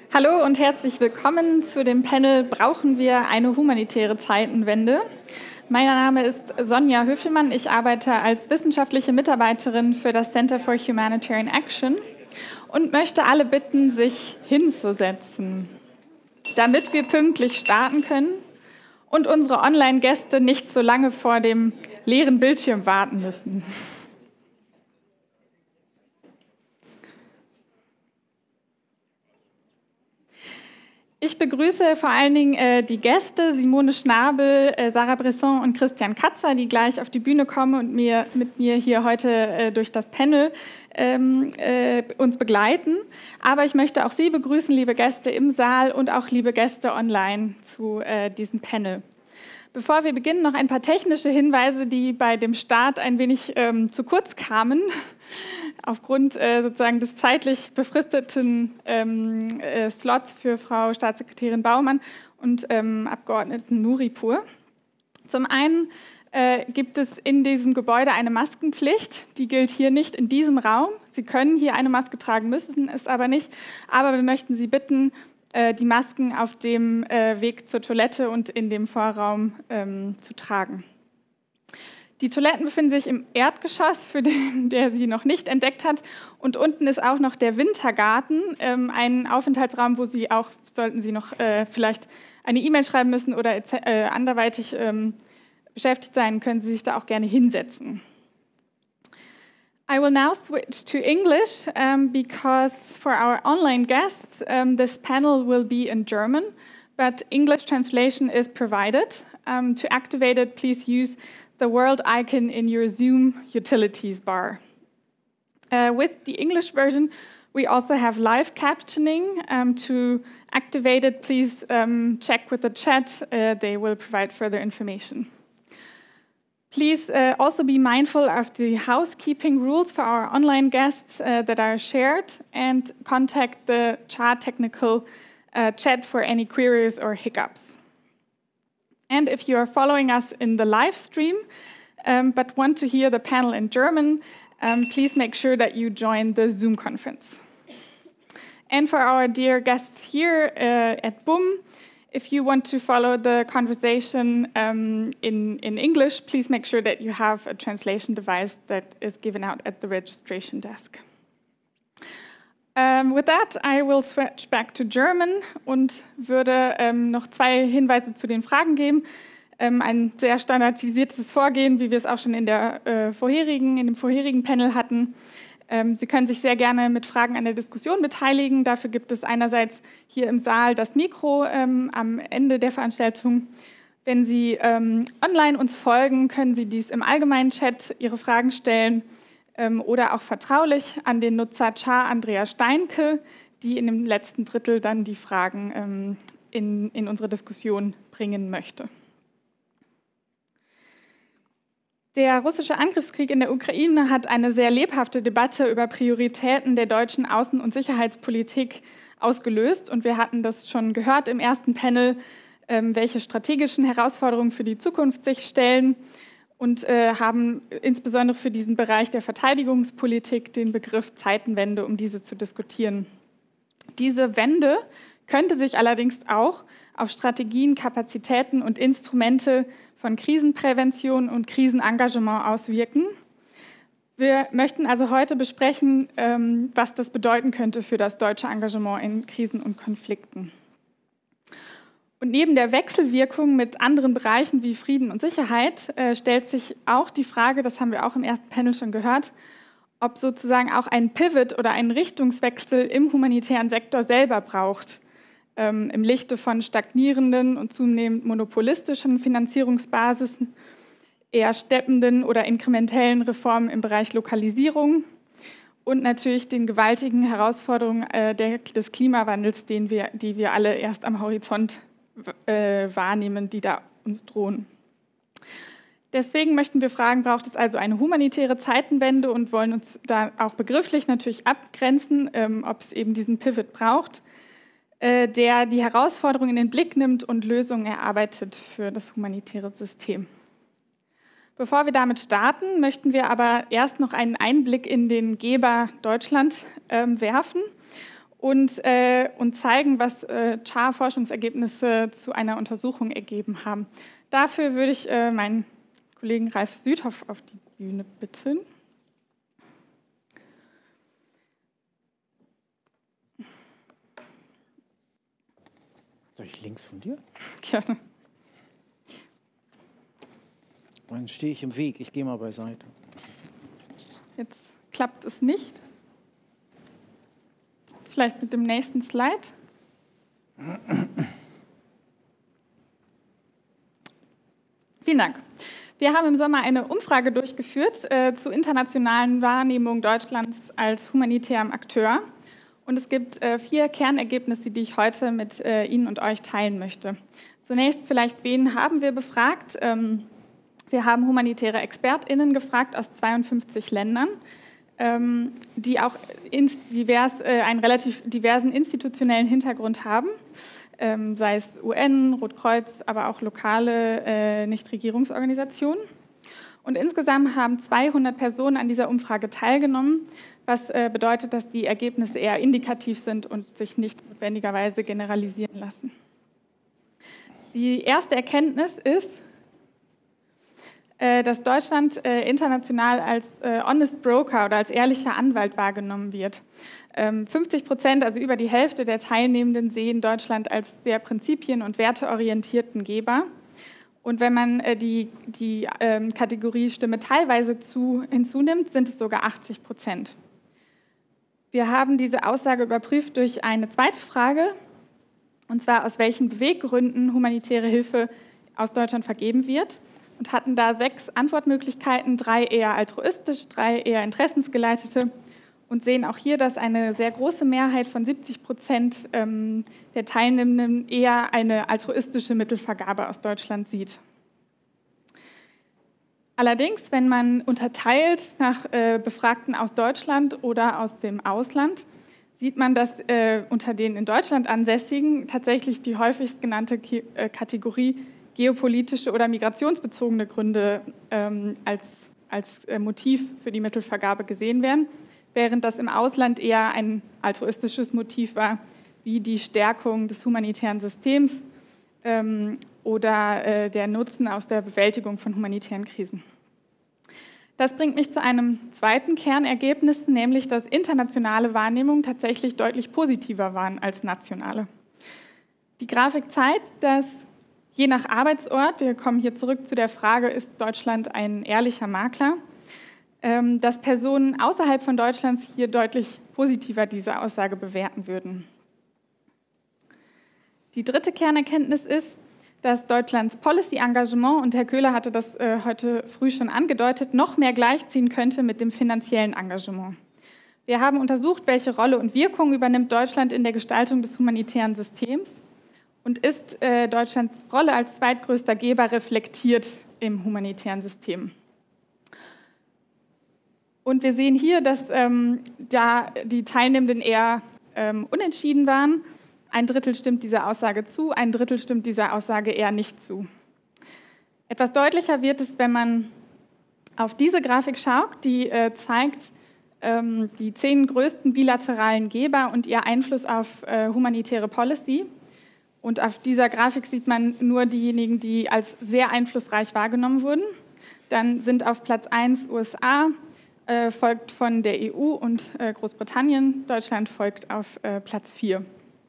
Hallo und herzlich willkommen zu dem Panel Brauchen wir eine humanitäre Zeitenwende? Mein Name ist Sonja Höfelmann. Ich arbeite als wissenschaftliche Mitarbeiterin für das Center for Humanitarian Action und möchte alle bitten, sich hinzusetzen, damit wir pünktlich starten können und unsere Online-Gäste nicht so lange vor dem leeren Bildschirm warten müssen. Ich begrüße vor allen Dingen die Gäste, Simone Schnabel, Sarah Bresson und Christian Katzer, die gleich auf die Bühne kommen und mit mir hier heute durch das Panel uns begleiten. Aber ich möchte auch Sie begrüßen, liebe Gäste im Saal und auch liebe Gäste online zu diesem Panel. Bevor wir beginnen, noch ein paar technische Hinweise, die bei dem Start ein wenig zu kurz kamen. Aufgrund sozusagen des zeitlich befristeten Slots für Frau Staatssekretärin Baumann und Abgeordneten Nuripur. Zum einen gibt es in diesem Gebäude eine Maskenpflicht. Die gilt hier nicht in diesem Raum. Sie können hier eine Maske tragen, müssen es aber nicht. Aber wir möchten Sie bitten, die Masken auf dem Weg zur Toilette und in dem Vorraum zu tragen. Die Toiletten befinden sich im Erdgeschoss, für den, der sie noch nicht entdeckt hat. Und unten ist auch noch der Wintergarten, ein Aufenthaltsraum, wo Sie auch, sollten Sie noch vielleicht eine E-Mail schreiben müssen oder anderweitig beschäftigt sein, können Sie sich da auch gerne hinsetzen. I will now switch to English because for our online guests, this panel will be in German, but English translation is provided. To activate it, please use the world icon in your Zoom utilities bar. With the English version, we also have live captioning. To activate it, please check with the chat. They will provide further information. Please also be mindful of the housekeeping rules for our online guests that are shared and contact the CHA technical chat for any queries or hiccups. And if you are following us in the live stream but want to hear the panel in German, please make sure that you join the Zoom conference. And for our dear guests here at BUM, if you want to follow the conversation in English, please make sure that you have a translation device that is given out at the registration desk. With that, I will switch back to German und würde noch zwei Hinweise zu den Fragen geben. Ein sehr standardisiertes Vorgehen, wie wir es auch schon in dem vorherigen Panel hatten. Sie können sich sehr gerne mit Fragen an der Diskussion beteiligen. Dafür gibt es einerseits hier im Saal das Mikro am Ende der Veranstaltung. Wenn Sie online uns folgen, können Sie dies im allgemeinen Chat Ihre Fragen stellen oder auch vertraulich an den Nutzer CHA Andrea Steinke, die in dem letzten Drittel dann die Fragen in unsere Diskussion bringen möchte. Der russische Angriffskrieg in der Ukraine hat eine sehr lebhafte Debatte über Prioritäten der deutschen Außen- und Sicherheitspolitik ausgelöst. Und wir hatten das schon gehört im ersten Panel, welche strategischen Herausforderungen für die Zukunft sich stellen und haben insbesondere für diesen Bereich der Verteidigungspolitik den Begriff Zeitenwende, um diese zu diskutieren. Diese Wende könnte sich allerdings auch auf Strategien, Kapazitäten und Instrumente von Krisenprävention und Krisenengagement auswirken. Wir möchten also heute besprechen, was das bedeuten könnte für das deutsche Engagement in Krisen und Konflikten. Und neben der Wechselwirkung mit anderen Bereichen wie Frieden und Sicherheit stellt sich auch die Frage, das haben wir auch im ersten Panel schon gehört, ob sozusagen auch ein Pivot oder ein Richtungswechsel im humanitären Sektor selber braucht, im Lichte von stagnierenden und zunehmend monopolistischen Finanzierungsbasisen, eher steppenden oder inkrementellen Reformen im Bereich Lokalisierung und natürlich den gewaltigen Herausforderungen des Klimawandels, die wir alle erst am Horizont wahrnehmen, die da uns drohen. Deswegen möchten wir fragen, braucht es also eine humanitäre Zeitenwende und wollen uns da auch begrifflich natürlich abgrenzen, ob es eben diesen Pivot braucht, der die Herausforderungen in den Blick nimmt und Lösungen erarbeitet für das humanitäre System. Bevor wir damit starten, möchten wir aber erst noch einen Einblick in den Geber Deutschland werfen und zeigen, was CHAR-Forschungsergebnisse zu einer Untersuchung ergeben haben. Dafür würde ich meinen Kollegen Ralf Südhoff auf die Bühne bitten. Soll ich links von dir? Gerne. Dann stehe ich im Weg, ich gehe mal beiseite. Jetzt klappt es nicht. Vielleicht mit dem nächsten Slide. Vielen Dank. Wir haben im Sommer eine Umfrage durchgeführt zu internationalen Wahrnehmungen Deutschlands als humanitärem Akteur. Und es gibt 4 Kernergebnisse, die ich heute mit Ihnen und euch teilen möchte. Zunächst vielleicht, wen haben wir befragt? Wir haben humanitäre ExpertInnen gefragt aus 52 Ländern, die auch einen relativ diversen institutionellen Hintergrund haben, sei es UN, Rotkreuz, aber auch lokale Nichtregierungsorganisationen. Und insgesamt haben 200 Personen an dieser Umfrage teilgenommen, was bedeutet, dass die Ergebnisse eher indikativ sind und sich nicht notwendigerweise generalisieren lassen. Die erste Erkenntnis ist, dass Deutschland international als honest broker oder als ehrlicher Anwalt wahrgenommen wird. 50%, also über die Hälfte der Teilnehmenden, sehen Deutschland als sehr prinzipien- und werteorientierten Geber. Und wenn man die Kategorie Stimme teilweise hinzunimmt, sind es sogar 80%. Wir haben diese Aussage überprüft durch eine zweite Frage, und zwar aus welchen Beweggründen humanitäre Hilfe aus Deutschland vergeben wird, und hatten da 6 Antwortmöglichkeiten, 3 eher altruistisch, 3 eher interessensgeleitete, und sehen auch hier, dass eine sehr große Mehrheit von 70% der Teilnehmenden eher eine altruistische Mittelvergabe aus Deutschland sieht. Allerdings, wenn man unterteilt nach Befragten aus Deutschland oder aus dem Ausland, sieht man, dass unter den in Deutschland Ansässigen tatsächlich die häufigst genannte Kategorie geopolitische oder migrationsbezogene Gründe als Motiv für die Mittelvergabe gesehen werden, während das im Ausland eher ein altruistisches Motiv war, wie die Stärkung des humanitären Systems oder der Nutzen aus der Bewältigung von humanitären Krisen. Das bringt mich zu einem zweiten Kernergebnis, nämlich dass internationale Wahrnehmungen tatsächlich deutlich positiver waren als nationale. Die Grafik zeigt, dass je nach Arbeitsort, wir kommen hier zurück zu der Frage, ist Deutschland ein ehrlicher Makler, dass Personen außerhalb von Deutschlands hier deutlich positiver diese Aussage bewerten würden. Die dritte Kernerkenntnis ist, dass Deutschlands Policy-Engagement, und Herr Köhler hatte das heute früh schon angedeutet, noch mehr gleichziehen könnte mit dem finanziellen Engagement. Wir haben untersucht, welche Rolle und Wirkung übernimmt Deutschland in der Gestaltung des humanitären Systems und ist Deutschlands Rolle als zweitgrößter Geber reflektiert im humanitären System. Und wir sehen hier, dass da die Teilnehmenden eher unentschieden waren. 1/3 stimmt dieser Aussage zu, 1/3 stimmt dieser Aussage eher nicht zu. Etwas deutlicher wird es, wenn man auf diese Grafik schaut, die zeigt die 10 größten bilateralen Geber und ihr Einfluss auf humanitäre Policy. Und auf dieser Grafik sieht man nur diejenigen, die als sehr einflussreich wahrgenommen wurden. Dann sind auf Platz 1 USA, folgt von der EU und Großbritannien. Deutschland folgt auf Platz 4.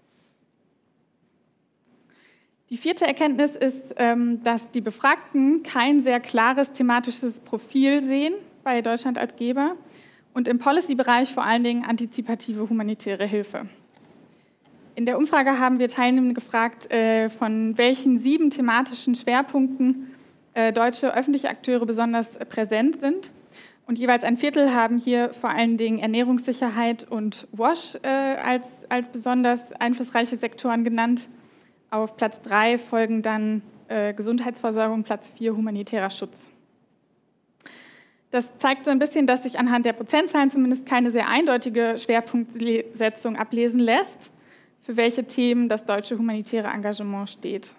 Die vierte Erkenntnis ist, dass die Befragten kein sehr klares thematisches Profil sehen bei Deutschland als Geber und im Policy-Bereich vor allen Dingen antizipative humanitäre Hilfe. In der Umfrage haben wir Teilnehmende gefragt, von welchen 7 thematischen Schwerpunkten deutsche öffentliche Akteure besonders präsent sind. Und jeweils 1/4 haben hier vor allen Dingen Ernährungssicherheit und WASH als besonders einflussreiche Sektoren genannt. Auf Platz 3 folgen dann Gesundheitsversorgung, Platz 4 humanitärer Schutz. Das zeigt so ein bisschen, dass sich anhand der Prozentzahlen zumindest keine sehr eindeutige Schwerpunktsetzung ablesen lässt, für welche Themen das deutsche humanitäre Engagement steht.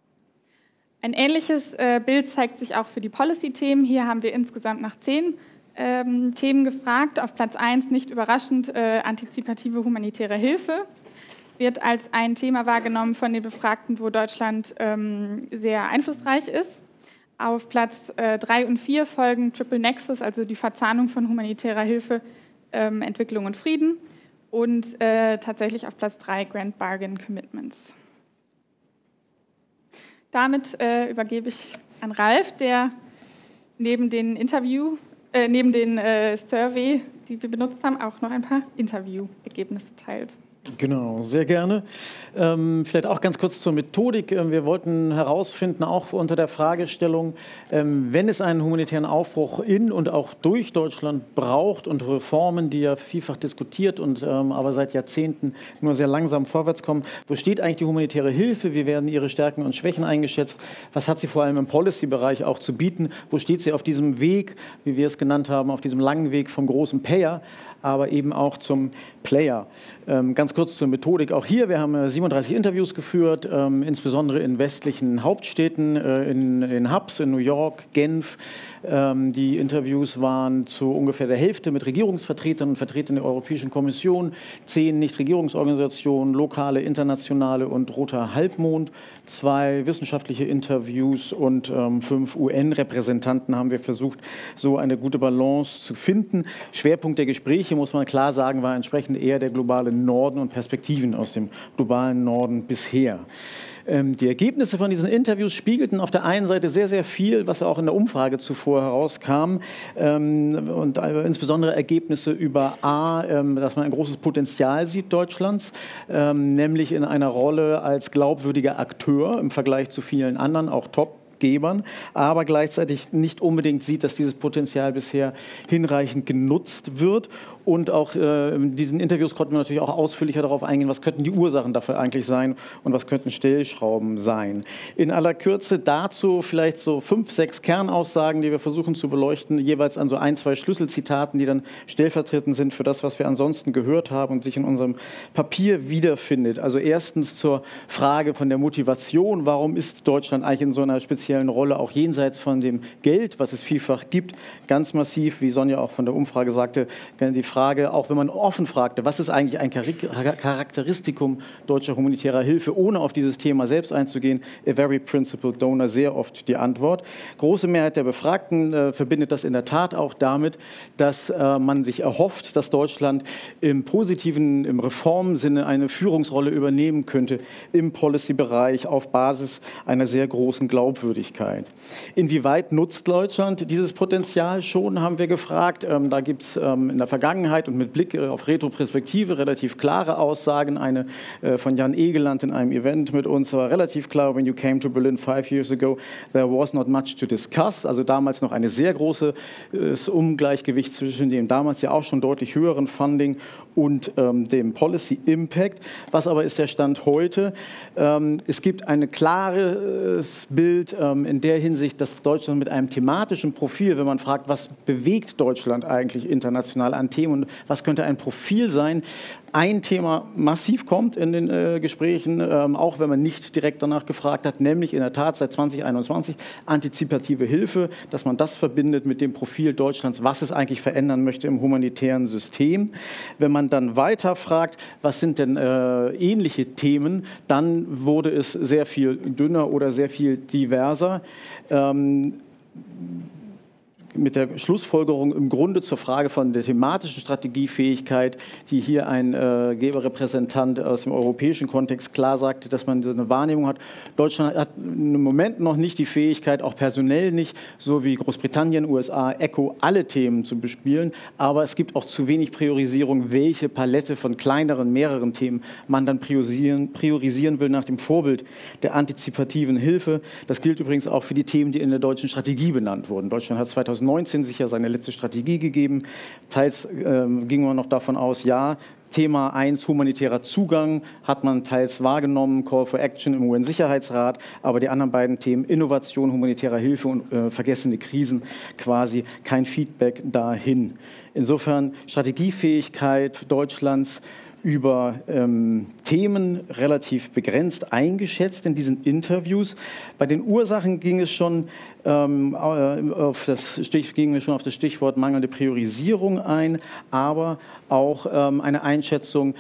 Ein ähnliches Bild zeigt sich auch für die Policy-Themen. Hier haben wir insgesamt nach 10 Themen gefragt. Auf Platz 1, nicht überraschend, antizipative humanitäre Hilfe. Wird als ein Thema wahrgenommen von den Befragten, wo Deutschland sehr einflussreich ist. Auf Platz 3 und 4 folgen Triple Nexus, also die Verzahnung von humanitärer Hilfe, Entwicklung und Frieden. Und tatsächlich auf Platz 3 Grand Bargain Commitments. Damit übergebe ich an Ralf, der neben den Survey, die wir benutzt haben, auch noch ein paar Interviewergebnisse teilt. Genau, sehr gerne. Vielleicht auch ganz kurz zur Methodik. Wir wollten herausfinden, auch unter der Fragestellung, wenn es einen humanitären Aufbruch in und auch durch Deutschland braucht und Reformen, die ja vielfach diskutiert und aber seit Jahrzehnten nur sehr langsam vorwärts kommen, wo steht eigentlich die humanitäre Hilfe? Wie werden ihre Stärken und Schwächen eingeschätzt? Was hat sie vor allem im Policy-Bereich auch zu bieten? Wo steht sie auf diesem Weg, wie wir es genannt haben, auf diesem langen Weg vom großen Payer, aber eben auch zum Player? Ganz kurz zur Methodik. Auch hier, wir haben 37 Interviews geführt, insbesondere in westlichen Hauptstädten, in Hubs, in New York, Genf. Die Interviews waren zu ungefähr der Hälfte mit Regierungsvertretern und Vertretern der Europäischen Kommission, 10 Nichtregierungsorganisationen, lokale, internationale und Roter Halbmond, 2 wissenschaftliche Interviews und 5 UN-Repräsentanten haben wir versucht, so eine gute Balance zu finden. Schwerpunkt der Gespräche, muss man klar sagen, war entsprechend eher der globale Norden und Perspektiven aus dem globalen Norden bisher. Die Ergebnisse von diesen Interviews spiegelten auf der einen Seite sehr, sehr viel, was auch in der Umfrage zuvor herauskam, und insbesondere Ergebnisse über dass man ein großes Potenzial sieht Deutschlands, nämlich in einer Rolle als glaubwürdiger Akteur im Vergleich zu vielen anderen, auch Top-Gebern, aber gleichzeitig nicht unbedingt sieht, dass dieses Potenzial bisher hinreichend genutzt wird. Und auch in diesen Interviews konnten wir natürlich auch ausführlicher darauf eingehen, was könnten die Ursachen dafür eigentlich sein und was könnten Stellschrauben sein. In aller Kürze dazu vielleicht so 5, 6 Kernaussagen, die wir versuchen zu beleuchten, jeweils an so 1, 2 Schlüsselzitaten, die dann stellvertretend sind für das, was wir ansonsten gehört haben und sich in unserem Papier wiederfindet. Also erstens zur Frage von der Motivation. Warum ist Deutschland eigentlich in so einer speziellen Rolle, auch jenseits von dem Geld, was es vielfach gibt, ganz massiv, wie Sonja auch von der Umfrage sagte, die Frage, auch wenn man offen fragte, was ist eigentlich ein Charakteristikum deutscher humanitärer Hilfe, ohne auf dieses Thema selbst einzugehen, a very principled donor, sehr oft die Antwort. Große Mehrheit der Befragten verbindet das in der Tat auch damit, dass man sich erhofft, dass Deutschland im positiven, im Reformsinne eine Führungsrolle übernehmen könnte im Policy-Bereich auf Basis einer sehr großen Glaubwürdigkeit. Inwieweit nutzt Deutschland dieses Potenzial schon, haben wir gefragt. Da gibt es in der Vergangenheit und mit Blick auf Retroperspektive relativ klare Aussagen. Eine von Jan Egeland in einem Event mit uns war relativ klar: when you came to Berlin 5 years ago, there was not much to discuss. Also damals noch ein sehr großes Ungleichgewicht zwischen dem damals ja auch schon deutlich höheren Funding und dem Policy Impact. Was aber ist der Stand heute? Es gibt ein klares Bild in der Hinsicht, dass Deutschland mit einem thematischen Profil, wenn man fragt, was bewegt Deutschland eigentlich international an Themen und was könnte ein Profil sein, ein Thema massiv kommt in den Gesprächen, auch wenn man nicht direkt danach gefragt hat, nämlich in der Tat seit 2021 antizipative Hilfe, dass man das verbindet mit dem Profil Deutschlands, was es eigentlich verändern möchte im humanitären System. Wenn man dann weiter fragt, was sind denn ähnliche Themen, dann wurde es sehr viel dünner oder sehr viel diverser. Mit der Schlussfolgerung im Grunde zur Frage von der thematischen Strategiefähigkeit, die hier ein Geberrepräsentant aus dem europäischen Kontext klar sagte, dass man eine Wahrnehmung hat. Deutschland hat im Moment noch nicht die Fähigkeit, auch personell nicht, so wie Großbritannien, USA, ECHO, alle Themen zu bespielen. Aber es gibt auch zu wenig Priorisierung, welche Palette von kleineren, mehreren Themen man dann priorisieren will nach dem Vorbild der antizipativen Hilfe. Das gilt übrigens auch für die Themen, die in der deutschen Strategie benannt wurden. Deutschland hat 2019 sich ja seine letzte Strategie gegeben. Teils ging man noch davon aus, ja, Thema 1, humanitärer Zugang, hat man teils wahrgenommen, Call for Action im UN-Sicherheitsrat, aber die anderen beiden Themen, Innovation, humanitärer Hilfe und vergessene Krisen, quasi kein Feedback dahin. Insofern Strategiefähigkeit Deutschlands über Themen relativ begrenzt eingeschätzt in diesen Interviews. Bei den Ursachen ging es schon auf das Stichwort mangelnde Priorisierung ein, aber auch eine Einschätzung,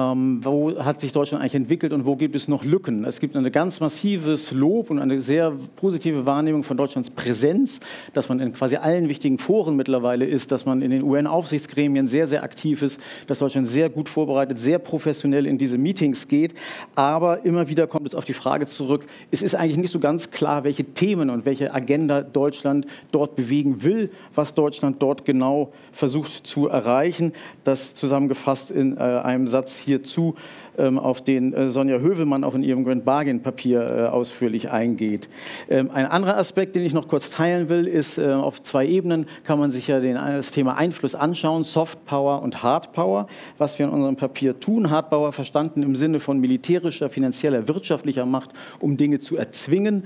wo hat sich Deutschland eigentlich entwickelt und wo gibt es noch Lücken. Es gibt ein ganz massives Lob und eine sehr positive Wahrnehmung von Deutschlands Präsenz, dass man in quasi allen wichtigen Foren mittlerweile ist, dass man in den UN-Aufsichtsgremien sehr, sehr aktiv ist, dass Deutschland sehr gut vorbereitet, sehr professionell in diese Meetings geht. Aber immer wieder kommt es auf die Frage zurück, es ist eigentlich nicht so ganz klar, welche Themen und welche Agenda Deutschland dort bewegen will, was Deutschland dort genau versucht zu erreichen. Das zusammengefasst in einem Satz hierzu, auf den Sonja Hövelmann auch in ihrem Grand Bargain-Papier ausführlich eingeht. Ein anderer Aspekt, den ich noch kurz teilen will, ist, auf zwei Ebenen kann man sich ja das Thema Einfluss anschauen, Soft Power und Hard Power, was wir in unserem Papier tun. Hard Power verstanden im Sinne von militärischer, finanzieller, wirtschaftlicher Macht, um Dinge zu erzwingen.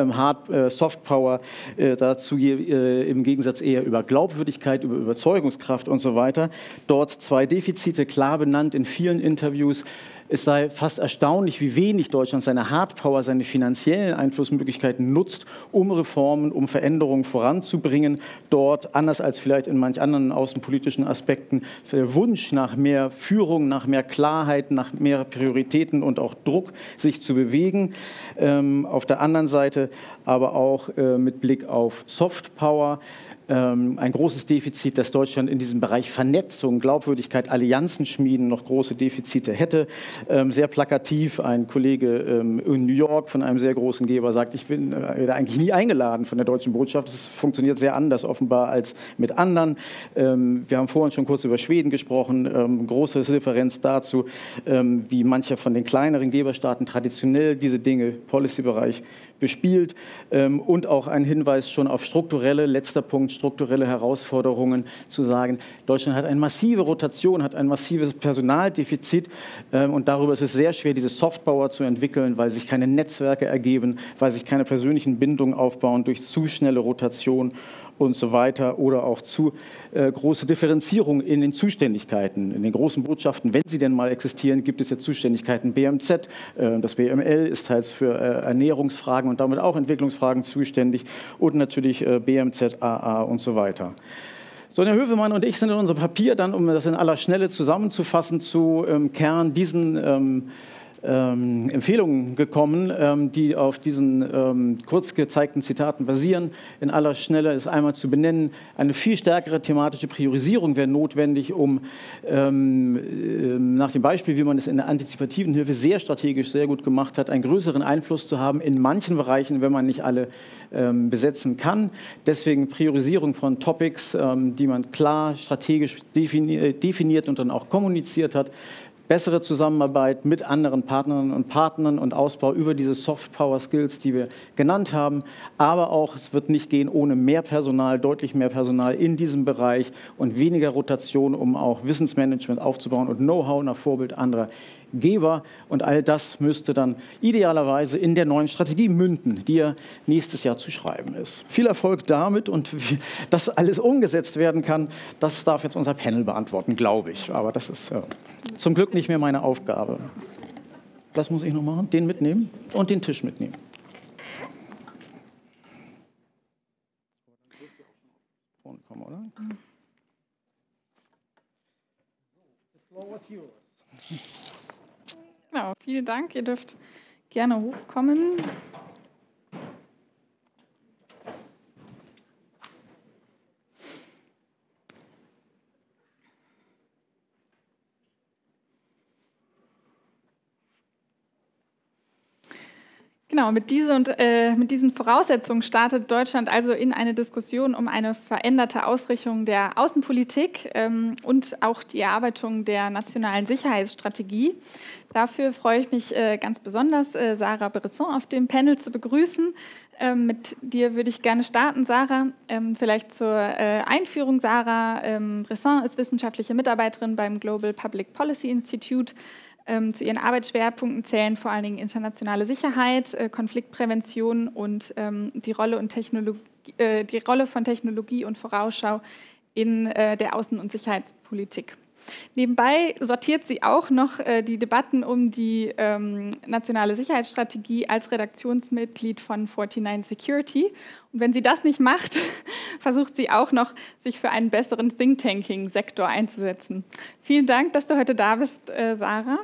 Soft Power dazu im Gegensatz eher über Glaubwürdigkeit, über Überzeugungskraft und so weiter. Dort zwei Defizite klar benannt in vielen Interviews. Es sei fast erstaunlich, wie wenig Deutschland seine Hardpower, seine finanziellen Einflussmöglichkeiten nutzt, um Reformen, um Veränderungen voranzubringen. Dort, anders als vielleicht in manch anderen außenpolitischen Aspekten, der Wunsch nach mehr Führung, nach mehr Klarheit, nach mehr Prioritäten und auch Druck, sich zu bewegen. Auf der anderen Seite aber auch mit Blick auf Softpower, ein großes Defizit, dass Deutschland in diesem Bereich Vernetzung, Glaubwürdigkeit, Allianzen schmieden noch große Defizite hätte. Sehr plakativ, ein Kollege in New York von einem sehr großen Geber sagt, ich werde eigentlich nie eingeladen von der deutschen Botschaft. Das funktioniert sehr anders offenbar als mit anderen. Wir haben vorhin schon kurz über Schweden gesprochen, große Differenz dazu, wie mancher von den kleineren Geberstaaten traditionell diese Dinge, Policy-Bereich, bespielt. Und auch ein Hinweis schon auf letzter Punkt, strukturelle Herausforderungen, zu sagen, Deutschland hat eine massive Rotation, hat ein massives Personaldefizit und darüber ist es sehr schwer, diese Softpower zu entwickeln, weil sich keine Netzwerke ergeben, weil sich keine persönlichen Bindungen aufbauen durch zu schnelle Rotation und so weiter oder auch zu große Differenzierung in den Zuständigkeiten. In den großen Botschaften, wenn sie denn mal existieren, gibt es ja Zuständigkeiten BMZ. Das BML ist teils für Ernährungsfragen und damit auch Entwicklungsfragen zuständig und natürlich BMZ, AA und so weiter. Sonja Hövelmann und ich sind in unserem Papier dann, um das in aller Schnelle zusammenzufassen, zu Kern diesen Empfehlungen gekommen, die auf diesen kurz gezeigten Zitaten basieren. In aller Schnelle ist einmal zu benennen, eine viel stärkere thematische Priorisierung wäre notwendig, um nach dem Beispiel, wie man es in der antizipativen Hilfe sehr strategisch sehr gut gemacht hat, einen größeren Einfluss zu haben in manchen Bereichen, wenn man nicht alle besetzen kann. Deswegen Priorisierung von Topics, die man klar strategisch definiert und dann auch kommuniziert hat. Bessere Zusammenarbeit mit anderen Partnerinnen und Partnern und Ausbau über diese Soft-Power-Skills, die wir genannt haben. Aber auch, es wird nicht gehen ohne mehr Personal, deutlich mehr Personal in diesem Bereich und weniger Rotation, um auch Wissensmanagement aufzubauen und Know-how nach Vorbild anderer Geber. Und all das müsste dann idealerweise in der neuen Strategie münden, die ja nächstes Jahr zu schreiben ist. Viel Erfolg damit und wie das alles umgesetzt werden kann, das darf jetzt unser Panel beantworten, glaube ich. Aber das ist zum Glück nicht mehr meine Aufgabe. Was muss ich noch machen? Den mitnehmen und den Tisch mitnehmen. Kommen, oder? Genau, vielen Dank. Ihr dürft gerne hochkommen. Genau, mit diesen Voraussetzungen startet Deutschland also in eine Diskussion um eine veränderte Ausrichtung der Außenpolitik und auch die Erarbeitung der nationalen Sicherheitsstrategie. Dafür freue ich mich ganz besonders, Sarah Bresson auf dem Panel zu begrüßen. Mit dir würde ich gerne starten, Sarah. Vielleicht zur Einführung. Sarah Bresson ist wissenschaftliche Mitarbeiterin beim Global Public Policy Institute. Zu ihren Arbeitsschwerpunkten zählen vor allen Dingen internationale Sicherheit, Konfliktprävention und die Rolle von Technologie und Vorausschau in der Außen- und Sicherheitspolitik. Nebenbei sortiert sie auch noch die Debatten um die nationale Sicherheitsstrategie als Redaktionsmitglied von 49 Security. Und wenn sie das nicht macht, versucht sie auch noch, sich für einen besseren Think-Tanking-Sektor einzusetzen. Vielen Dank, dass du heute da bist, Sarah.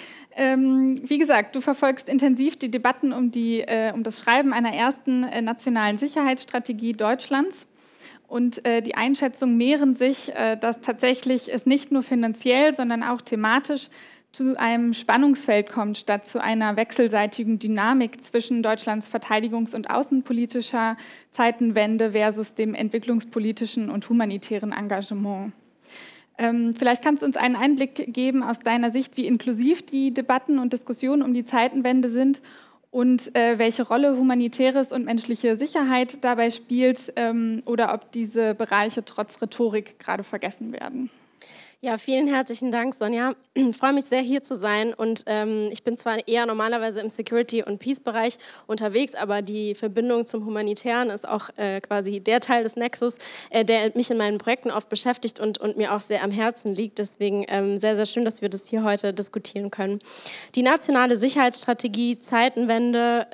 Wie gesagt, du verfolgst intensiv die Debatten um das Schreiben einer ersten nationalen Sicherheitsstrategie Deutschlands. Und die Einschätzungen mehren sich, dass tatsächlich es nicht nur finanziell, sondern auch thematisch zu einem Spannungsfeld kommt, statt zu einer wechselseitigen Dynamik zwischen Deutschlands verteidigungs- und außenpolitischer Zeitenwende versus dem entwicklungspolitischen und humanitären Engagement. Vielleicht kannst du uns einen Einblick geben aus deiner Sicht, wie inklusiv die Debatten und Diskussionen um die Zeitenwende sind und welche Rolle humanitäres und menschliche Sicherheit dabei spielt oder ob diese Bereiche trotz Rhetorik gerade vergessen werden. Ja, vielen herzlichen Dank, Sonja. Ich freue mich sehr, hier zu sein und ich bin zwar eher normalerweise im Security- und Peace-Bereich unterwegs, aber die Verbindung zum Humanitären ist auch quasi der Teil des Nexus, der mich in meinen Projekten oft beschäftigt und mir auch sehr am Herzen liegt. Deswegen sehr, sehr schön, dass wir das hier heute diskutieren können. Die nationale Sicherheitsstrategie, Zeitenwende,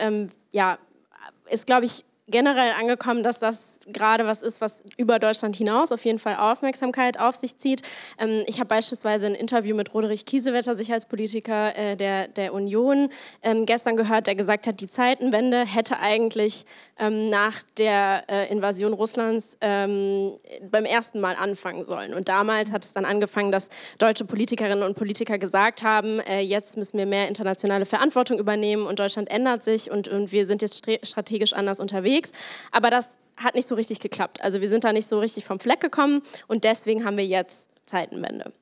ist, glaube ich, generell angekommen, dass das gerade was ist, was über Deutschland hinaus auf jeden Fall Aufmerksamkeit auf sich zieht. Ich habe beispielsweise ein Interview mit Roderich Kiesewetter, Sicherheitspolitiker der Union, gestern gehört, der gesagt hat, die Zeitenwende hätte eigentlich nach der Invasion Russlands beim ersten Mal anfangen sollen. Und damals hat es dann angefangen, dass deutsche Politikerinnen und Politiker gesagt haben, jetzt müssen wir mehr internationale Verantwortung übernehmen und Deutschland ändert sich und wir sind jetzt strategisch anders unterwegs. Aber das hat nicht so richtig geklappt. Also wir sind da nicht so richtig vom Fleck gekommen und deswegen haben wir jetzt Zeitenwende.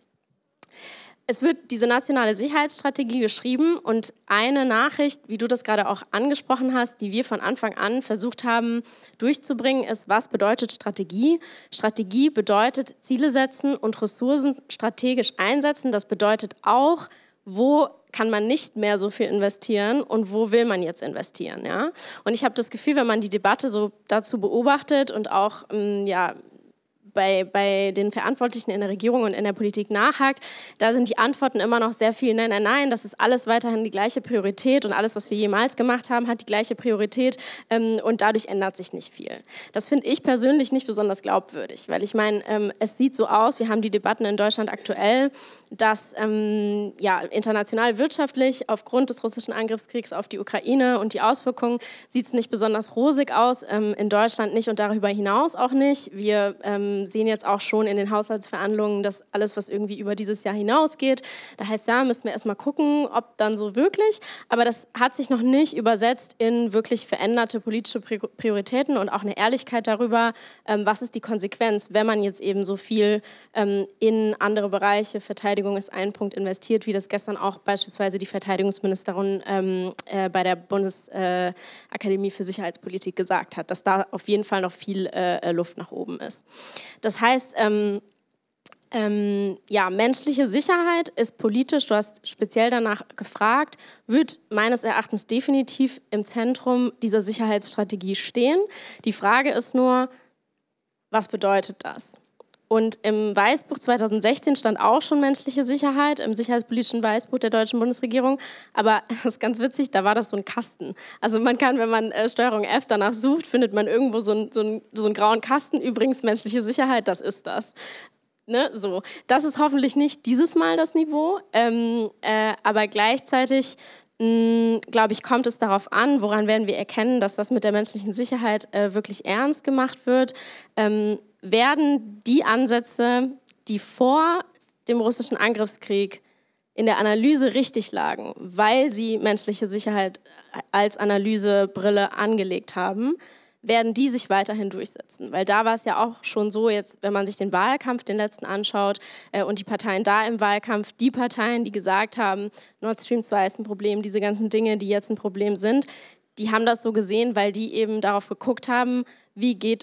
Es wird diese nationale Sicherheitsstrategie geschrieben und eine Nachricht, wie du das gerade auch angesprochen hast, die wir von Anfang an versucht haben durchzubringen, ist, was bedeutet Strategie? Strategie bedeutet Ziele setzen und Ressourcen strategisch einsetzen. Das bedeutet auch, wo kann man nicht mehr so viel investieren und wo will man jetzt investieren? Ja? Und ich habe das Gefühl, wenn man die Debatte so dazu beobachtet und auch bei den Verantwortlichen in der Regierung und in der Politik nachhakt, da sind die Antworten immer noch sehr viel nein, nein, nein, das ist alles weiterhin die gleiche Priorität und alles, was wir jemals gemacht haben, hat die gleiche Priorität und dadurch ändert sich nicht viel. Das finde ich persönlich nicht besonders glaubwürdig, weil ich meine, es sieht so aus, wir haben die Debatten in Deutschland aktuell, dass international wirtschaftlich aufgrund des russischen Angriffskriegs auf die Ukraine und die Auswirkungen sieht es nicht besonders rosig aus, in Deutschland nicht und darüber hinaus auch nicht. Wir sehen jetzt auch schon in den Haushaltsverhandlungen, dass alles, was irgendwie über dieses Jahr hinausgeht, da heißt ja, müssen wir erstmal gucken, ob dann so wirklich, aber das hat sich noch nicht übersetzt in wirklich veränderte politische Prioritäten und auch eine Ehrlichkeit darüber, was ist die Konsequenz, wenn man jetzt eben so viel in andere Bereiche, Verteidigung ist ein Punkt, investiert, wie das gestern auch beispielsweise die Verteidigungsministerin bei der Bundesakademie für Sicherheitspolitik gesagt hat, dass da auf jeden Fall noch viel Luft nach oben ist. Das heißt, menschliche Sicherheit ist politisch, du hast speziell danach gefragt, wird meines Erachtens definitiv im Zentrum dieser Sicherheitsstrategie stehen. Die Frage ist nur, was bedeutet das? Und im Weißbuch 2016 stand auch schon menschliche Sicherheit, im sicherheitspolitischen Weißbuch der deutschen Bundesregierung. Aber das ist ganz witzig, da war das so ein Kasten. Also man kann, wenn man Steuerung F danach sucht, findet man irgendwo so einen grauen Kasten. Übrigens, menschliche Sicherheit, das ist das. Ne? So. Das ist hoffentlich nicht dieses Mal das Niveau, aber gleichzeitig glaube ich, kommt es darauf an, woran werden wir erkennen, dass das mit der menschlichen Sicherheit wirklich ernst gemacht wird, werden die Ansätze, die vor dem russischen Angriffskrieg in der Analyse richtig lagen, weil sie menschliche Sicherheit als Analysebrille angelegt haben, werden die sich weiterhin durchsetzen. Weil da war es ja auch schon so, jetzt, wenn man sich den Wahlkampf, den letzten anschaut und die Parteien da im Wahlkampf, die Parteien, die gesagt haben, Nord Stream 2 ist ein Problem, diese ganzen Dinge, die jetzt ein Problem sind, die haben das so gesehen, weil die eben darauf geguckt haben, wie geht es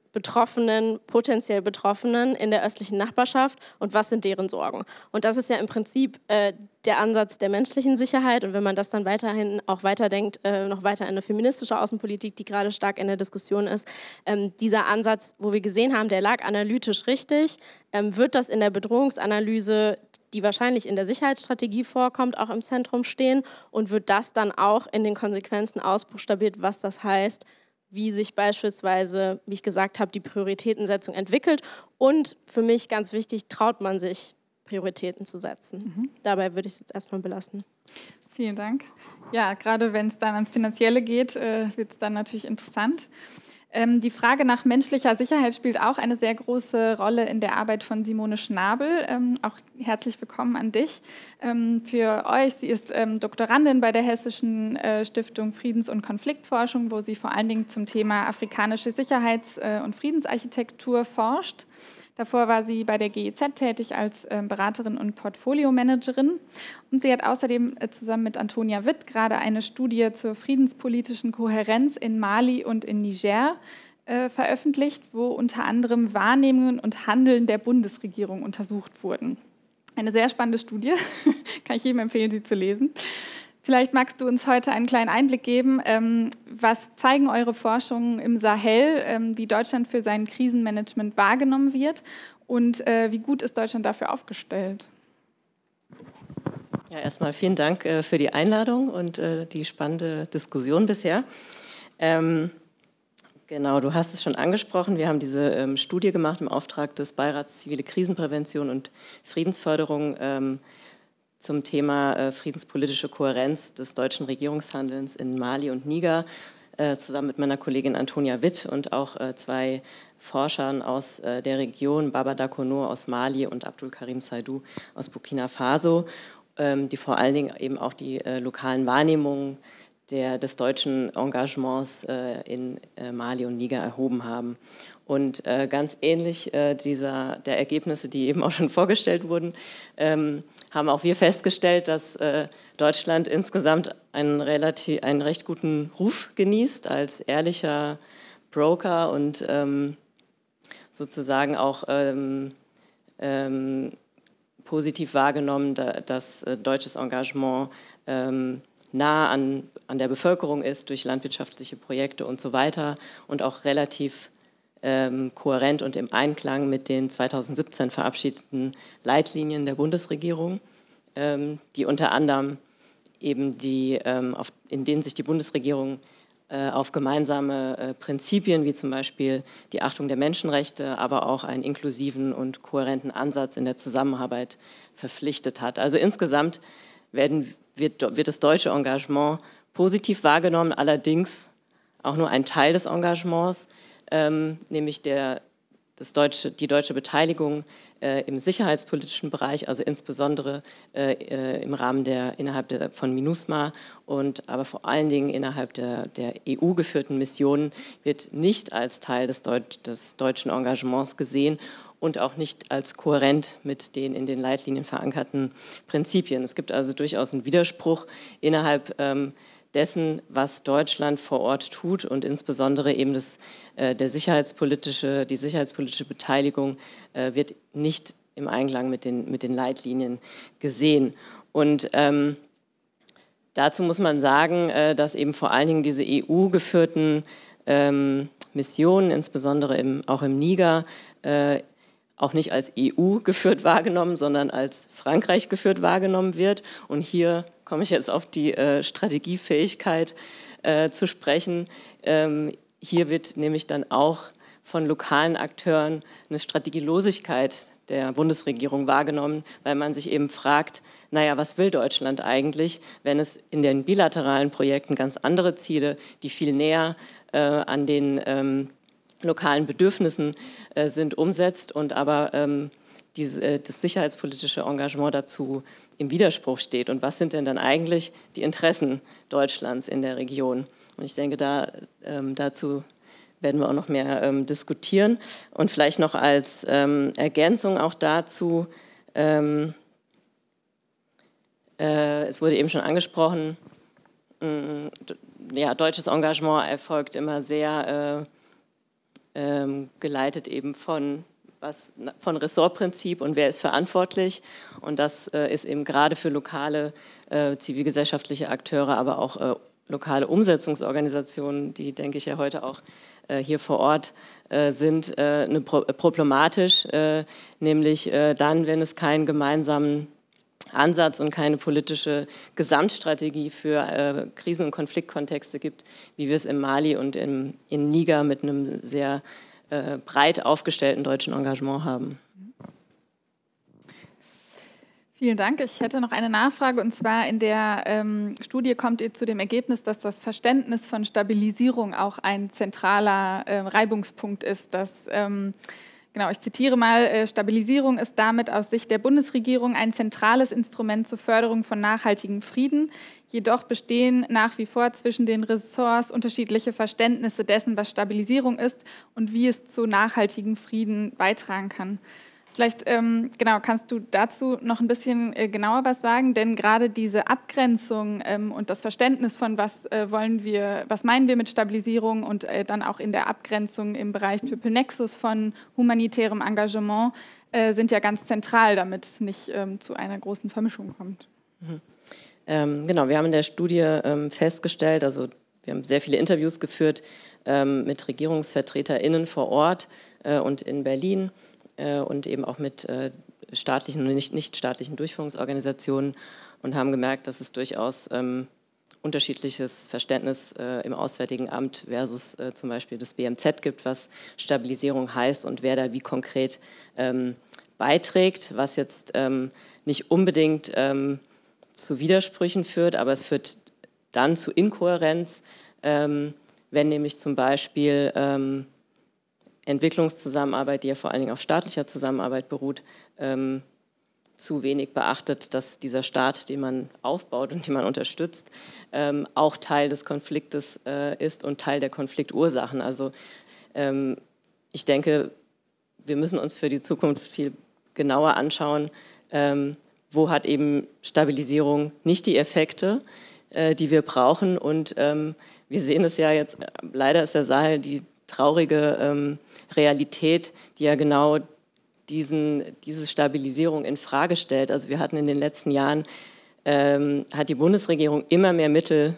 Betroffenen, potenziell Betroffenen in der östlichen Nachbarschaft und was sind deren Sorgen. Und das ist ja im Prinzip der Ansatz der menschlichen Sicherheit. Und wenn man das dann weiterhin auch weiterdenkt, noch weiter in eine feministische Außenpolitik, die gerade stark in der Diskussion ist, dieser Ansatz, wo wir gesehen haben, der lag analytisch richtig, wird das in der Bedrohungsanalyse, die wahrscheinlich in der Sicherheitsstrategie vorkommt, auch im Zentrum stehen und wird das dann auch in den Konsequenzen ausbuchstabiert, was das heißt, wie sich beispielsweise, wie ich gesagt habe, die Prioritätensetzung entwickelt. Und für mich ganz wichtig, traut man sich, Prioritäten zu setzen. Dabei würde ich es jetzt erstmal belassen. Vielen Dank. Ja, gerade wenn es dann ans Finanzielle geht, wird es dann natürlich interessant. Die Frage nach menschlicher Sicherheit spielt auch eine sehr große Rolle in der Arbeit von Simone Schnabel. Auch herzlich willkommen an dich. Für euch, sie ist Doktorandin bei der Hessischen Stiftung Friedens- und Konfliktforschung, wo sie vor allen Dingen zum Thema afrikanische Sicherheits- und Friedensarchitektur forscht. Davor war sie bei der GIZ tätig als Beraterin und Portfoliomanagerin. Und sie hat außerdem zusammen mit Antonia Witt gerade eine Studie zur friedenspolitischen Kohärenz in Mali und in Niger veröffentlicht, wo unter anderem Wahrnehmungen und Handeln der Bundesregierung untersucht wurden. Eine sehr spannende Studie, kann ich jedem empfehlen, sie zu lesen. Vielleicht magst du uns heute einen kleinen Einblick geben. Was zeigen eure Forschungen im Sahel, wie Deutschland für sein Krisenmanagement wahrgenommen wird und wie gut ist Deutschland dafür aufgestellt? Ja, erstmal vielen Dank für die Einladung und die spannende Diskussion bisher. Genau, du hast es schon angesprochen. Wir haben diese Studie gemacht im Auftrag des Beirats Zivile Krisenprävention und Friedensförderung zum Thema friedenspolitische Kohärenz des deutschen Regierungshandelns in Mali und Niger, zusammen mit meiner Kollegin Antonia Witt und auch zwei Forschern aus der Region, Baba Dakono aus Mali und Abdul Karim Saidou aus Burkina Faso, die vor allen Dingen eben auch die lokalen Wahrnehmungen des deutschen Engagements in Mali und Niger erhoben haben. Und ganz ähnlich der Ergebnisse, die eben auch schon vorgestellt wurden, haben auch wir festgestellt, dass Deutschland insgesamt einen recht guten Ruf genießt als ehrlicher Broker und sozusagen auch positiv wahrgenommen, dass deutsches Engagement nah an der Bevölkerung ist durch landwirtschaftliche Projekte und so weiter und auch relativ kohärent und im Einklang mit den 2017 verabschiedeten Leitlinien der Bundesregierung, die unter anderem eben in denen sich die Bundesregierung auf gemeinsame Prinzipien wie zum Beispiel die Achtung der Menschenrechte, aber auch einen inklusiven und kohärenten Ansatz in der Zusammenarbeit verpflichtet hat. Also insgesamt wird das deutsche Engagement positiv wahrgenommen, allerdings auch nur ein Teil des Engagements, nämlich die deutsche Beteiligung im sicherheitspolitischen Bereich, also insbesondere im Rahmen innerhalb von MINUSMA und aber vor allen Dingen innerhalb der EU-geführten Missionen wird nicht als Teil des deutschen Engagements gesehen und auch nicht als kohärent mit den in den Leitlinien verankerten Prinzipien. Es gibt also durchaus einen Widerspruch innerhalb dessen, was Deutschland vor Ort tut und insbesondere eben die sicherheitspolitische Beteiligung wird nicht im Einklang mit den Leitlinien gesehen. Und dazu muss man sagen, dass eben vor allen Dingen diese EU-geführten Missionen, insbesondere auch im Niger, auch nicht als EU geführt wahrgenommen, sondern als Frankreich geführt wahrgenommen wird. Und hier komme ich jetzt auf die Strategiefähigkeit zu sprechen. Hier wird nämlich dann auch von lokalen Akteuren eine Strategielosigkeit der Bundesregierung wahrgenommen, weil man sich eben fragt, naja, was will Deutschland eigentlich, wenn es in den bilateralen Projekten ganz andere Ziele, die viel näher an den lokalen Bedürfnissen sind, umsetzt und aber das sicherheitspolitische Engagement dazu im Widerspruch steht. Und was sind denn dann eigentlich die Interessen Deutschlands in der Region? Und ich denke, dazu werden wir auch noch mehr diskutieren. Und vielleicht noch als Ergänzung auch dazu, es wurde eben schon angesprochen, ja, deutsches Engagement erfolgt immer sehr geleitet eben von Ressortprinzip und wer ist verantwortlich. Und das ist eben gerade für lokale zivilgesellschaftliche Akteure, aber auch lokale Umsetzungsorganisationen, die, denke ich, ja heute auch hier vor Ort sind, problematisch, nämlich dann, wenn es keinen gemeinsamen Ansatz und keine politische Gesamtstrategie für Krisen- und Konfliktkontexte gibt, wie wir es in Mali und in Niger mit einem sehr breit aufgestellten deutschen Engagement haben. Vielen Dank. Ich hätte noch eine Nachfrage, und zwar in der Studie kommt ihr zu dem Ergebnis, dass das Verständnis von Stabilisierung auch ein zentraler Reibungspunkt ist. Genau, ich zitiere mal, Stabilisierung ist damit aus Sicht der Bundesregierung ein zentrales Instrument zur Förderung von nachhaltigem Frieden. Jedoch bestehen nach wie vor zwischen den Ressorts unterschiedliche Verständnisse dessen, was Stabilisierung ist und wie es zu nachhaltigem Frieden beitragen kann. Vielleicht genau, kannst du dazu noch ein bisschen genauer was sagen, denn gerade diese Abgrenzung und das Verständnis von was meinen wir mit Stabilisierung und dann auch in der Abgrenzung im Bereich Triple Nexus von humanitärem Engagement sind ja ganz zentral, damit es nicht zu einer großen Vermischung kommt. Genau, wir haben in der Studie festgestellt, also wir haben sehr viele Interviews geführt mit RegierungsvertreterInnen vor Ort und in Berlin, und eben auch mit staatlichen und nichtstaatlichen Durchführungsorganisationen und haben gemerkt, dass es durchaus unterschiedliches Verständnis im Auswärtigen Amt versus zum Beispiel das BMZ gibt, was Stabilisierung heißt und wer da wie konkret beiträgt, was jetzt nicht unbedingt zu Widersprüchen führt, aber es führt dann zu Inkohärenz, wenn nämlich zum Beispiel Entwicklungszusammenarbeit, die ja vor allen Dingen auf staatlicher Zusammenarbeit beruht, zu wenig beachtet, dass dieser Staat, den man aufbaut und den man unterstützt, auch Teil des Konfliktes ist und Teil der Konfliktursachen. Also ich denke, wir müssen uns für die Zukunft viel genauer anschauen, wo hat eben Stabilisierung nicht die Effekte, die wir brauchen. Und wir sehen es ja jetzt, leider ist der Sahel die traurige Realität, die ja genau diese Stabilisierung in Frage stellt. Also wir hatten in den letzten Jahren, hat die Bundesregierung immer mehr Mittel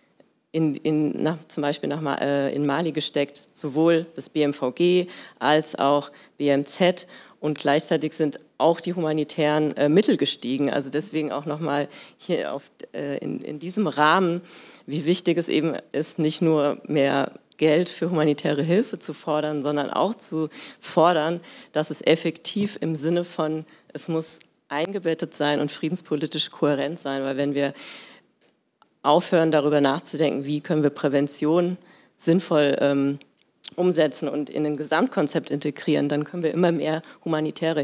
zum Beispiel in Mali gesteckt, sowohl das BMVG als auch BMZ, und gleichzeitig sind auch die humanitären Mittel gestiegen. Also deswegen auch nochmal hier in diesem Rahmen, wie wichtig es eben ist, nicht nur mehr Geld für humanitäre Hilfe zu fordern, sondern auch zu fordern, dass es effektiv im Sinne von, es muss eingebettet sein und friedenspolitisch kohärent sein, weil wenn wir aufhören, darüber nachzudenken, wie können wir Prävention sinnvoll umsetzen und in ein Gesamtkonzept integrieren, dann können wir immer mehr humanitäre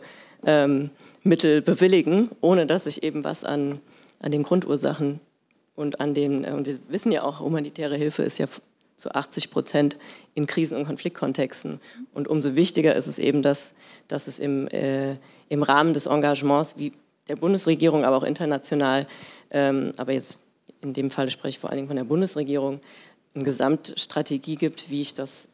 Hilfemittel bewilligen, ohne dass sich eben was an den Grundursachen und und wir wissen ja auch, humanitäre Hilfe ist ja zu 80% in Krisen- und Konfliktkontexten. Und umso wichtiger ist es eben, dass es im Rahmen des Engagements wie der Bundesregierung, aber auch international, aber jetzt in dem Fall spreche ich vor allen Dingen von der Bundesregierung, eine Gesamtstrategie gibt, wie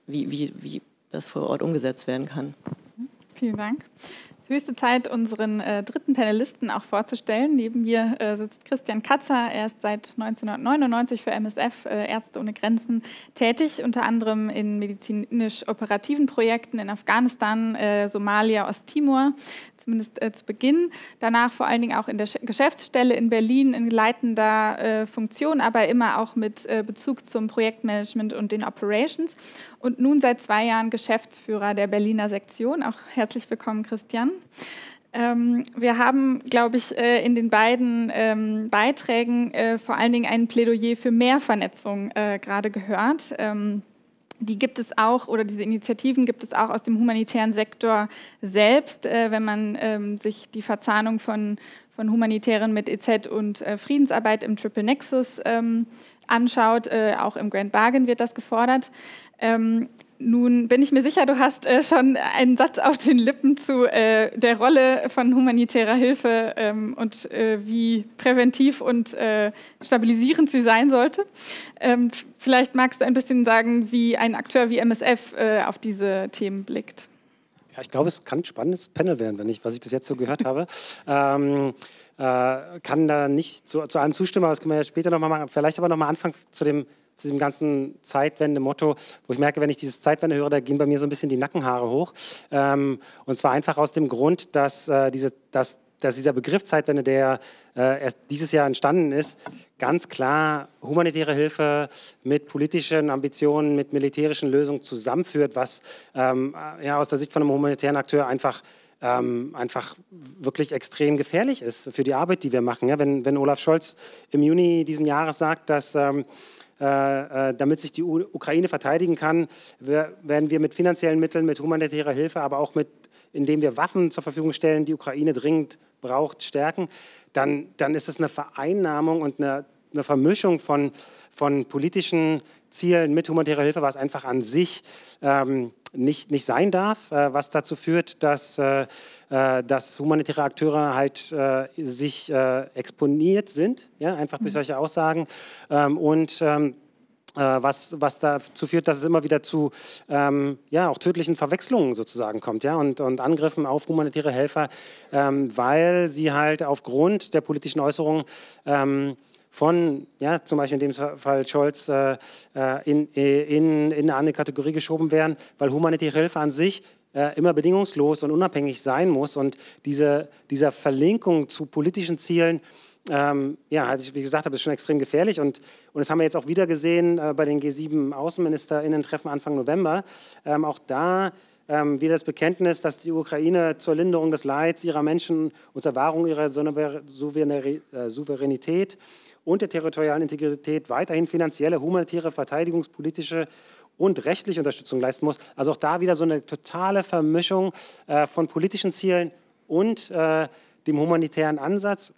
das vor Ort umgesetzt werden kann. Vielen Dank. Es ist höchste Zeit, unseren dritten Panelisten auch vorzustellen. Neben mir sitzt Christian Katzer. Er ist seit 1999 für MSF, Ärzte ohne Grenzen, tätig, unter anderem in medizinisch-operativen Projekten in Afghanistan, Somalia, Osttimor, zumindest zu Beginn. Danach vor allen Dingen auch in der Geschäftsstelle in Berlin in leitender Funktion, aber immer auch mit Bezug zum Projektmanagement und den Operations. Und nun seit 2 Jahren Geschäftsführer der Berliner Sektion. Auch herzlich willkommen, Christian. Wir haben, glaube ich, in den beiden Beiträgen vor allen Dingen ein Plädoyer für mehr Vernetzung gerade gehört. Die gibt es auch, oder diese Initiativen gibt es auch aus dem humanitären Sektor selbst, wenn man sich die Verzahnung von Humanitären mit EZ und Friedensarbeit im Triple Nexus anschaut. Auch im Grand Bargain wird das gefordert. Nun bin ich mir sicher, du hast schon einen Satz auf den Lippen zu der Rolle von humanitärer Hilfe und wie präventiv und stabilisierend sie sein sollte. Vielleicht magst du ein bisschen sagen, wie ein Akteur wie MSF auf diese Themen blickt. Ja, ich glaube, es kann ein spannendes Panel werden, was ich bis jetzt so gehört habe. Kann da nicht zu allem zustimmen, aber das können wir ja später nochmal machen. Vielleicht aber nochmal anfangen zu diesem ganzen Zeitwende-Motto, wo ich merke, wenn ich dieses Zeitwende höre, da gehen bei mir so ein bisschen die Nackenhaare hoch. Und zwar einfach aus dem Grund, dass dieser Begriff Zeitwende, der erst dieses Jahr entstanden ist, ganz klar humanitäre Hilfe mit politischen Ambitionen, mit militärischen Lösungen zusammenführt, was aus der Sicht von einem humanitären Akteur einfach wirklich extrem gefährlich ist für die Arbeit, die wir machen. Ja, wenn Olaf Scholz im Juni diesen Jahres sagt, dass damit sich die Ukraine verteidigen kann, werden wir mit finanziellen Mitteln, mit humanitärer Hilfe, aber auch indem wir Waffen zur Verfügung stellen, die Ukraine dringend braucht, stärken, dann ist es eine Vereinnahmung und eine Vermischung von politischen Zielen mit humanitärer Hilfe, was einfach an sich nicht sein darf, was dazu führt, dass humanitäre Akteure halt sich exponiert sind, ja, einfach durch solche Aussagen was dazu führt, dass es immer wieder zu auch tödlichen Verwechslungen sozusagen kommt, ja, und Angriffen auf humanitäre Helfer, weil sie halt aufgrund der politischen Äußerungen von, ja, zum Beispiel in dem Fall Scholz, in eine andere Kategorie geschoben werden, weil humanitäre Hilfe an sich immer bedingungslos und unabhängig sein muss. Und dieser Verlinkung zu politischen Zielen, wie gesagt, das ist schon extrem gefährlich. Und das haben wir jetzt auch wieder gesehen bei den G7-AußenministerInnen-Treffen Anfang November. Auch da wieder das Bekenntnis, dass die Ukraine zur Linderung des Leids ihrer Menschen und zur Wahrung ihrer Souveränität und der territorialen Integrität weiterhin finanzielle, humanitäre, verteidigungspolitische und rechtliche Unterstützung leisten muss. Also auch da wieder so eine totale Vermischung von politischen Zielen und dem humanitären Ansatz.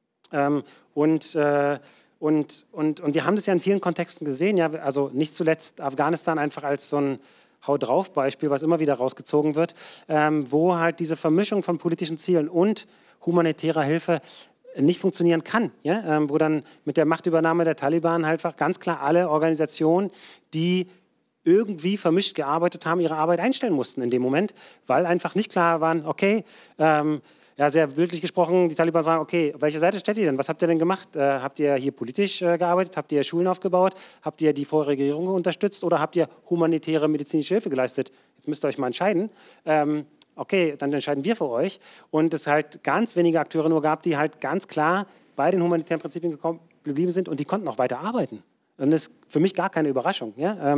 Und wir haben das ja in vielen Kontexten gesehen, ja, also nicht zuletzt Afghanistan einfach als so ein Hau-drauf-Beispiel, was immer wieder rausgezogen wird, wo halt diese Vermischung von politischen Zielen und humanitärer Hilfe nicht funktionieren kann, ja? Wo dann mit der Machtübernahme der Taliban halt einfach ganz klar alle Organisationen, die irgendwie vermischt gearbeitet haben, ihre Arbeit einstellen mussten in dem Moment, weil einfach nicht klar waren, okay, sehr bildlich gesprochen, die Taliban sagen, okay, auf welche Seite steht ihr denn? Was habt ihr denn gemacht? Habt ihr hier politisch gearbeitet? Habt ihr Schulen aufgebaut? Habt ihr die vorherige Regierung unterstützt? Oder habt ihr humanitäre medizinische Hilfe geleistet? Jetzt müsst ihr euch mal entscheiden. Okay, dann entscheiden wir für euch. Und es halt ganz wenige Akteure nur gab, die halt ganz klar bei den humanitären Prinzipien geblieben sind und die konnten auch weiter arbeiten. Und das ist für mich gar keine Überraschung, ja?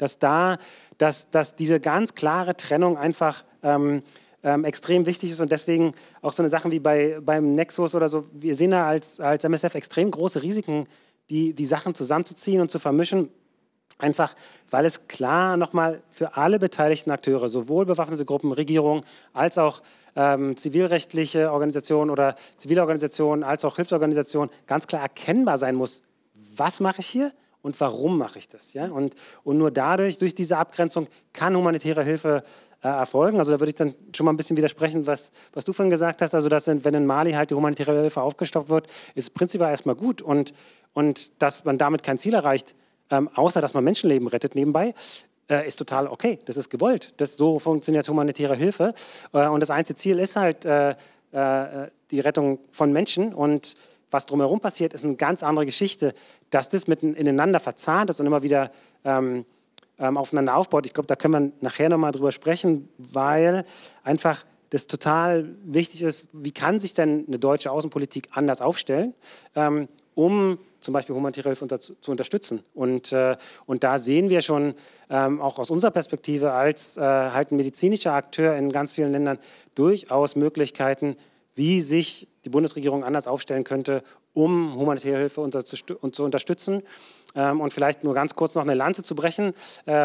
Dass diese ganz klare Trennung einfach extrem wichtig ist und deswegen auch so eine Sachen wie beim Nexus oder so, wir sehen da als MSF extrem große Risiken, die Sachen zusammenzuziehen und zu vermischen, einfach weil es klar nochmal für alle beteiligten Akteure, sowohl bewaffnete Gruppen, Regierungen, als auch zivilrechtliche Organisationen oder zivile Organisationen, als auch Hilfsorganisationen ganz klar erkennbar sein muss, was mache ich hier und warum mache ich das. Ja? Und nur durch diese Abgrenzung kann humanitäre Hilfe erfolgen. Also da würde ich dann schon mal ein bisschen widersprechen, was du vorhin gesagt hast, also dass wenn in Mali halt die humanitäre Hilfe aufgestockt wird, ist prinzipiell erstmal gut und dass man damit kein Ziel erreicht, außer dass man Menschenleben rettet nebenbei, ist total okay, das ist gewollt. So funktioniert humanitäre Hilfe und das einzige Ziel ist halt die Rettung von Menschen und was drumherum passiert, ist eine ganz andere Geschichte, dass das ineinander verzahnt ist und immer wieder aufeinander aufbaut. Ich glaube, da können wir nachher nochmal drüber sprechen, weil einfach das total wichtig ist, wie kann sich denn eine deutsche Außenpolitik anders aufstellen, um zum Beispiel humanitäre Hilfe zu unterstützen. Und da sehen wir schon, auch aus unserer Perspektive als halt ein medizinischer Akteur in ganz vielen Ländern, durchaus Möglichkeiten, wie sich die Bundesregierung anders aufstellen könnte, um humanitäre Hilfe zu unterstützen. Und vielleicht nur ganz kurz noch eine Lanze zu brechen.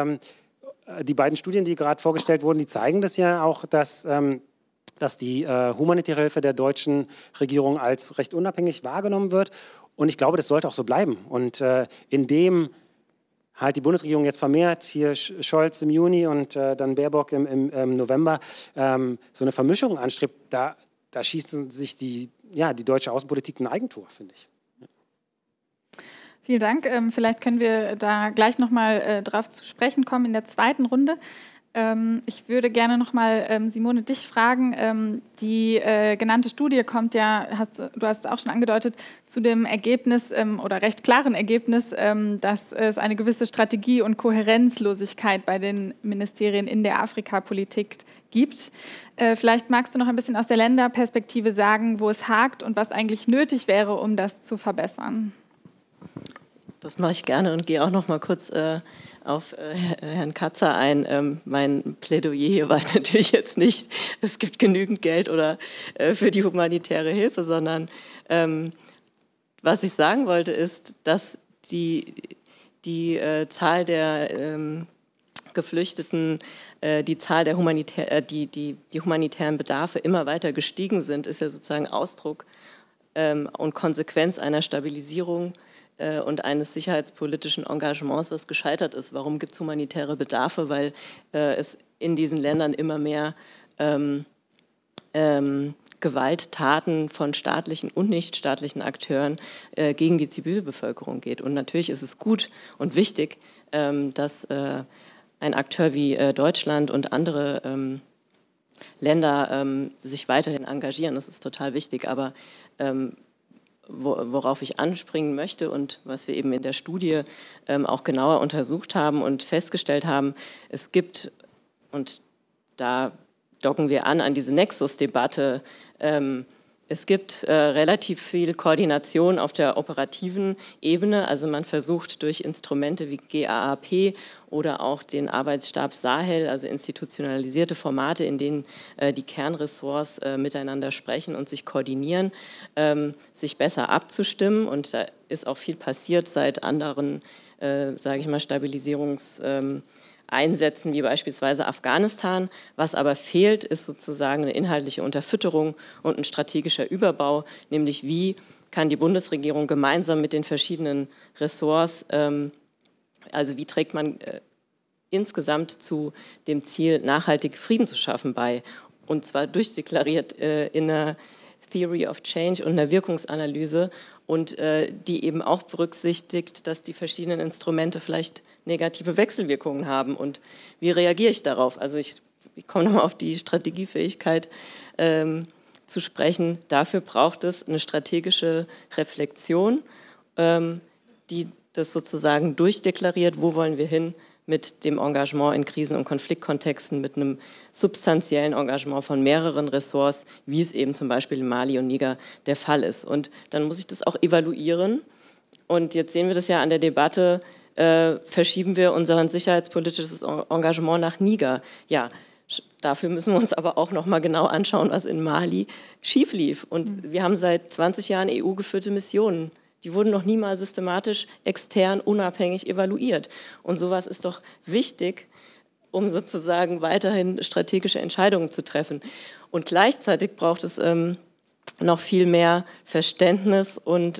Die beiden Studien, die gerade vorgestellt wurden, die zeigen das ja auch, dass die humanitäre Hilfe der deutschen Regierung als recht unabhängig wahrgenommen wird. Und ich glaube, das sollte auch so bleiben. Und in dem halt die Bundesregierung jetzt vermehrt, hier Scholz im Juni und dann Baerbock im November, so eine Vermischung anstrebt, da schießen sich die deutsche Außenpolitik ein Eigentor, finde ich. Vielen Dank. Vielleicht können wir da gleich nochmal drauf zu sprechen kommen in der zweiten Runde. Ich würde gerne nochmal, Simone, dich fragen. Die genannte Studie kommt ja, du hast es auch schon angedeutet, zu dem Ergebnis oder recht klaren Ergebnis, dass es eine gewisse Strategie- und Kohärenzlosigkeit bei den Ministerien in der Afrikapolitik gibt. Vielleicht magst du noch ein bisschen aus der Länderperspektive sagen, wo es hakt und was eigentlich nötig wäre, um das zu verbessern. Das mache ich gerne und gehe auch noch mal kurz auf Herrn Katzer ein. Mein Plädoyer hier war natürlich jetzt nicht, es gibt genügend Geld oder für die humanitäre Hilfe, sondern was ich sagen wollte ist, dass die Zahl der Geflüchteten, die Zahl der die humanitären Bedarfe immer weiter gestiegen sind, ist ja sozusagen Ausdruck und Konsequenz einer Stabilisierung und eines sicherheitspolitischen Engagements, was gescheitert ist. Warum gibt es humanitäre Bedarfe? Weil es in diesen Ländern immer mehr Gewalttaten von staatlichen und nichtstaatlichen Akteuren gegen die Zivilbevölkerung geht. Und natürlich ist es gut und wichtig, dass ein Akteur wie Deutschland und andere Länder sich weiterhin engagieren. Das ist total wichtig. Aber worauf ich anspringen möchte und was wir eben in der Studie auch genauer untersucht haben und festgestellt haben, es gibt, und da docken wir an diese Nexus-Debatte, es gibt relativ viel Koordination auf der operativen Ebene. Also man versucht durch Instrumente wie GAAP oder auch den Arbeitsstab Sahel, also institutionalisierte Formate, in denen die Kernressorts miteinander sprechen und sich koordinieren, sich besser abzustimmen. Und da ist auch viel passiert seit anderen, sage ich mal, Stabilisierungseinsätzen wie beispielsweise Afghanistan. Was aber fehlt, ist sozusagen eine inhaltliche Unterfütterung und ein strategischer Überbau, nämlich wie kann die Bundesregierung gemeinsam mit den verschiedenen Ressorts, also wie trägt man insgesamt zu dem Ziel, nachhaltig Frieden zu schaffen bei, und zwar durchdeklariert in einer Theory of Change und einer Wirkungsanalyse und die eben auch berücksichtigt, dass die verschiedenen Instrumente vielleicht negative Wechselwirkungen haben. Und wie reagiere ich darauf? Also ich komme nochmal auf die Strategiefähigkeit zu sprechen. Dafür braucht es eine strategische Reflexion, die das sozusagen durchdeklariert, wo wollen wir hin mit dem Engagement in Krisen- und Konfliktkontexten, mit einem substanziellen Engagement von mehreren Ressorts, wie es eben zum Beispiel in Mali und Niger der Fall ist. Und dann muss ich das auch evaluieren. Und jetzt sehen wir das ja an der Debatte, verschieben wir unser sicherheitspolitisches Engagement nach Niger. Ja, dafür müssen wir uns aber auch noch mal genau anschauen, was in Mali schief lief. Und wir haben seit 20 Jahren EU-geführte Missionen. Die wurden noch nie mal systematisch, extern, unabhängig evaluiert. Und sowas ist doch wichtig, um sozusagen weiterhin strategische Entscheidungen zu treffen. Und gleichzeitig braucht es noch viel mehr Verständnis und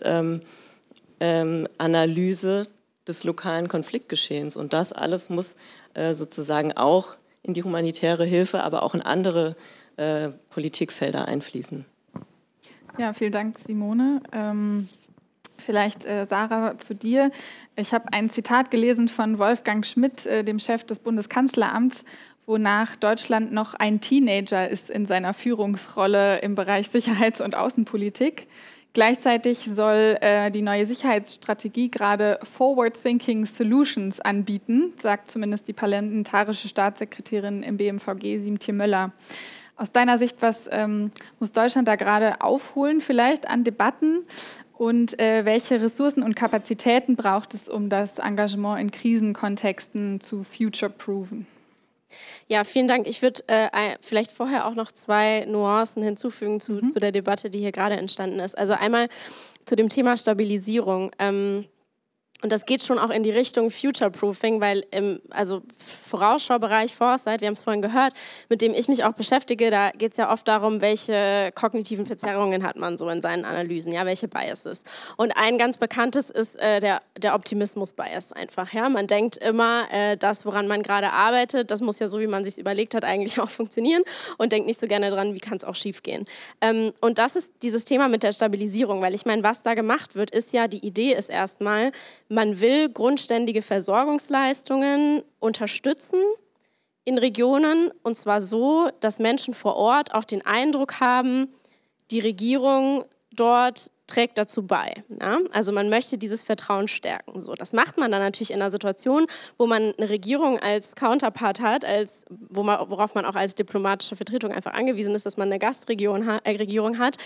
Analyse des lokalen Konfliktgeschehens. Und das alles muss sozusagen auch in die humanitäre Hilfe, aber auch in andere Politikfelder einfließen. Ja, vielen Dank, Simone. Vielleicht, Sarah, zu dir. Ich habe ein Zitat gelesen von Wolfgang Schmidt, dem Chef des Bundeskanzleramts, wonach Deutschland noch ein Teenager ist in seiner Führungsrolle im Bereich Sicherheits- und Außenpolitik. Gleichzeitig soll die neue Sicherheitsstrategie gerade Forward-Thinking Solutions anbieten, sagt zumindest die parlamentarische Staatssekretärin im BMVG, Siemtje Möller. Aus deiner Sicht, was muss Deutschland da gerade aufholen vielleicht an Debatten? Und welche Ressourcen und Kapazitäten braucht es, um das Engagement in Krisenkontexten zu future-proofen? Ja, vielen Dank. Ich würde vielleicht vorher auch noch 2 Nuancen hinzufügen zu der Debatte, die hier gerade entstanden ist. Also einmal zu dem Thema Stabilisierung. Und das geht schon auch in die Richtung Future-Proofing, weil im Vorausschaubereich, Foresight, wir haben es vorhin gehört, mit dem ich mich auch beschäftige, da geht es ja oft darum, welche kognitiven Verzerrungen hat man so in seinen Analysen, ja, welche Biases. Und ein ganz bekanntes ist der Optimismus-Bias einfach. Ja? Man denkt immer, das, woran man gerade arbeitet, das muss ja so, wie man es sich überlegt hat, eigentlich auch funktionieren und denkt nicht so gerne dran, wie kann es auch schief gehen. Und das ist dieses Thema mit der Stabilisierung, weil ich meine, was da gemacht wird, ist ja, die Idee ist erstmal, man will grundständige Versorgungsleistungen unterstützen in Regionen, und zwar so, dass Menschen vor Ort auch den Eindruck haben, die Regierung dort trägt dazu bei. Ja? Also man möchte dieses Vertrauen stärken. So, das macht man dann natürlich in einer Situation, wo man eine Regierung als Counterpart hat, worauf man auch als diplomatische Vertretung einfach angewiesen ist, dass man eine Gastregierung hat,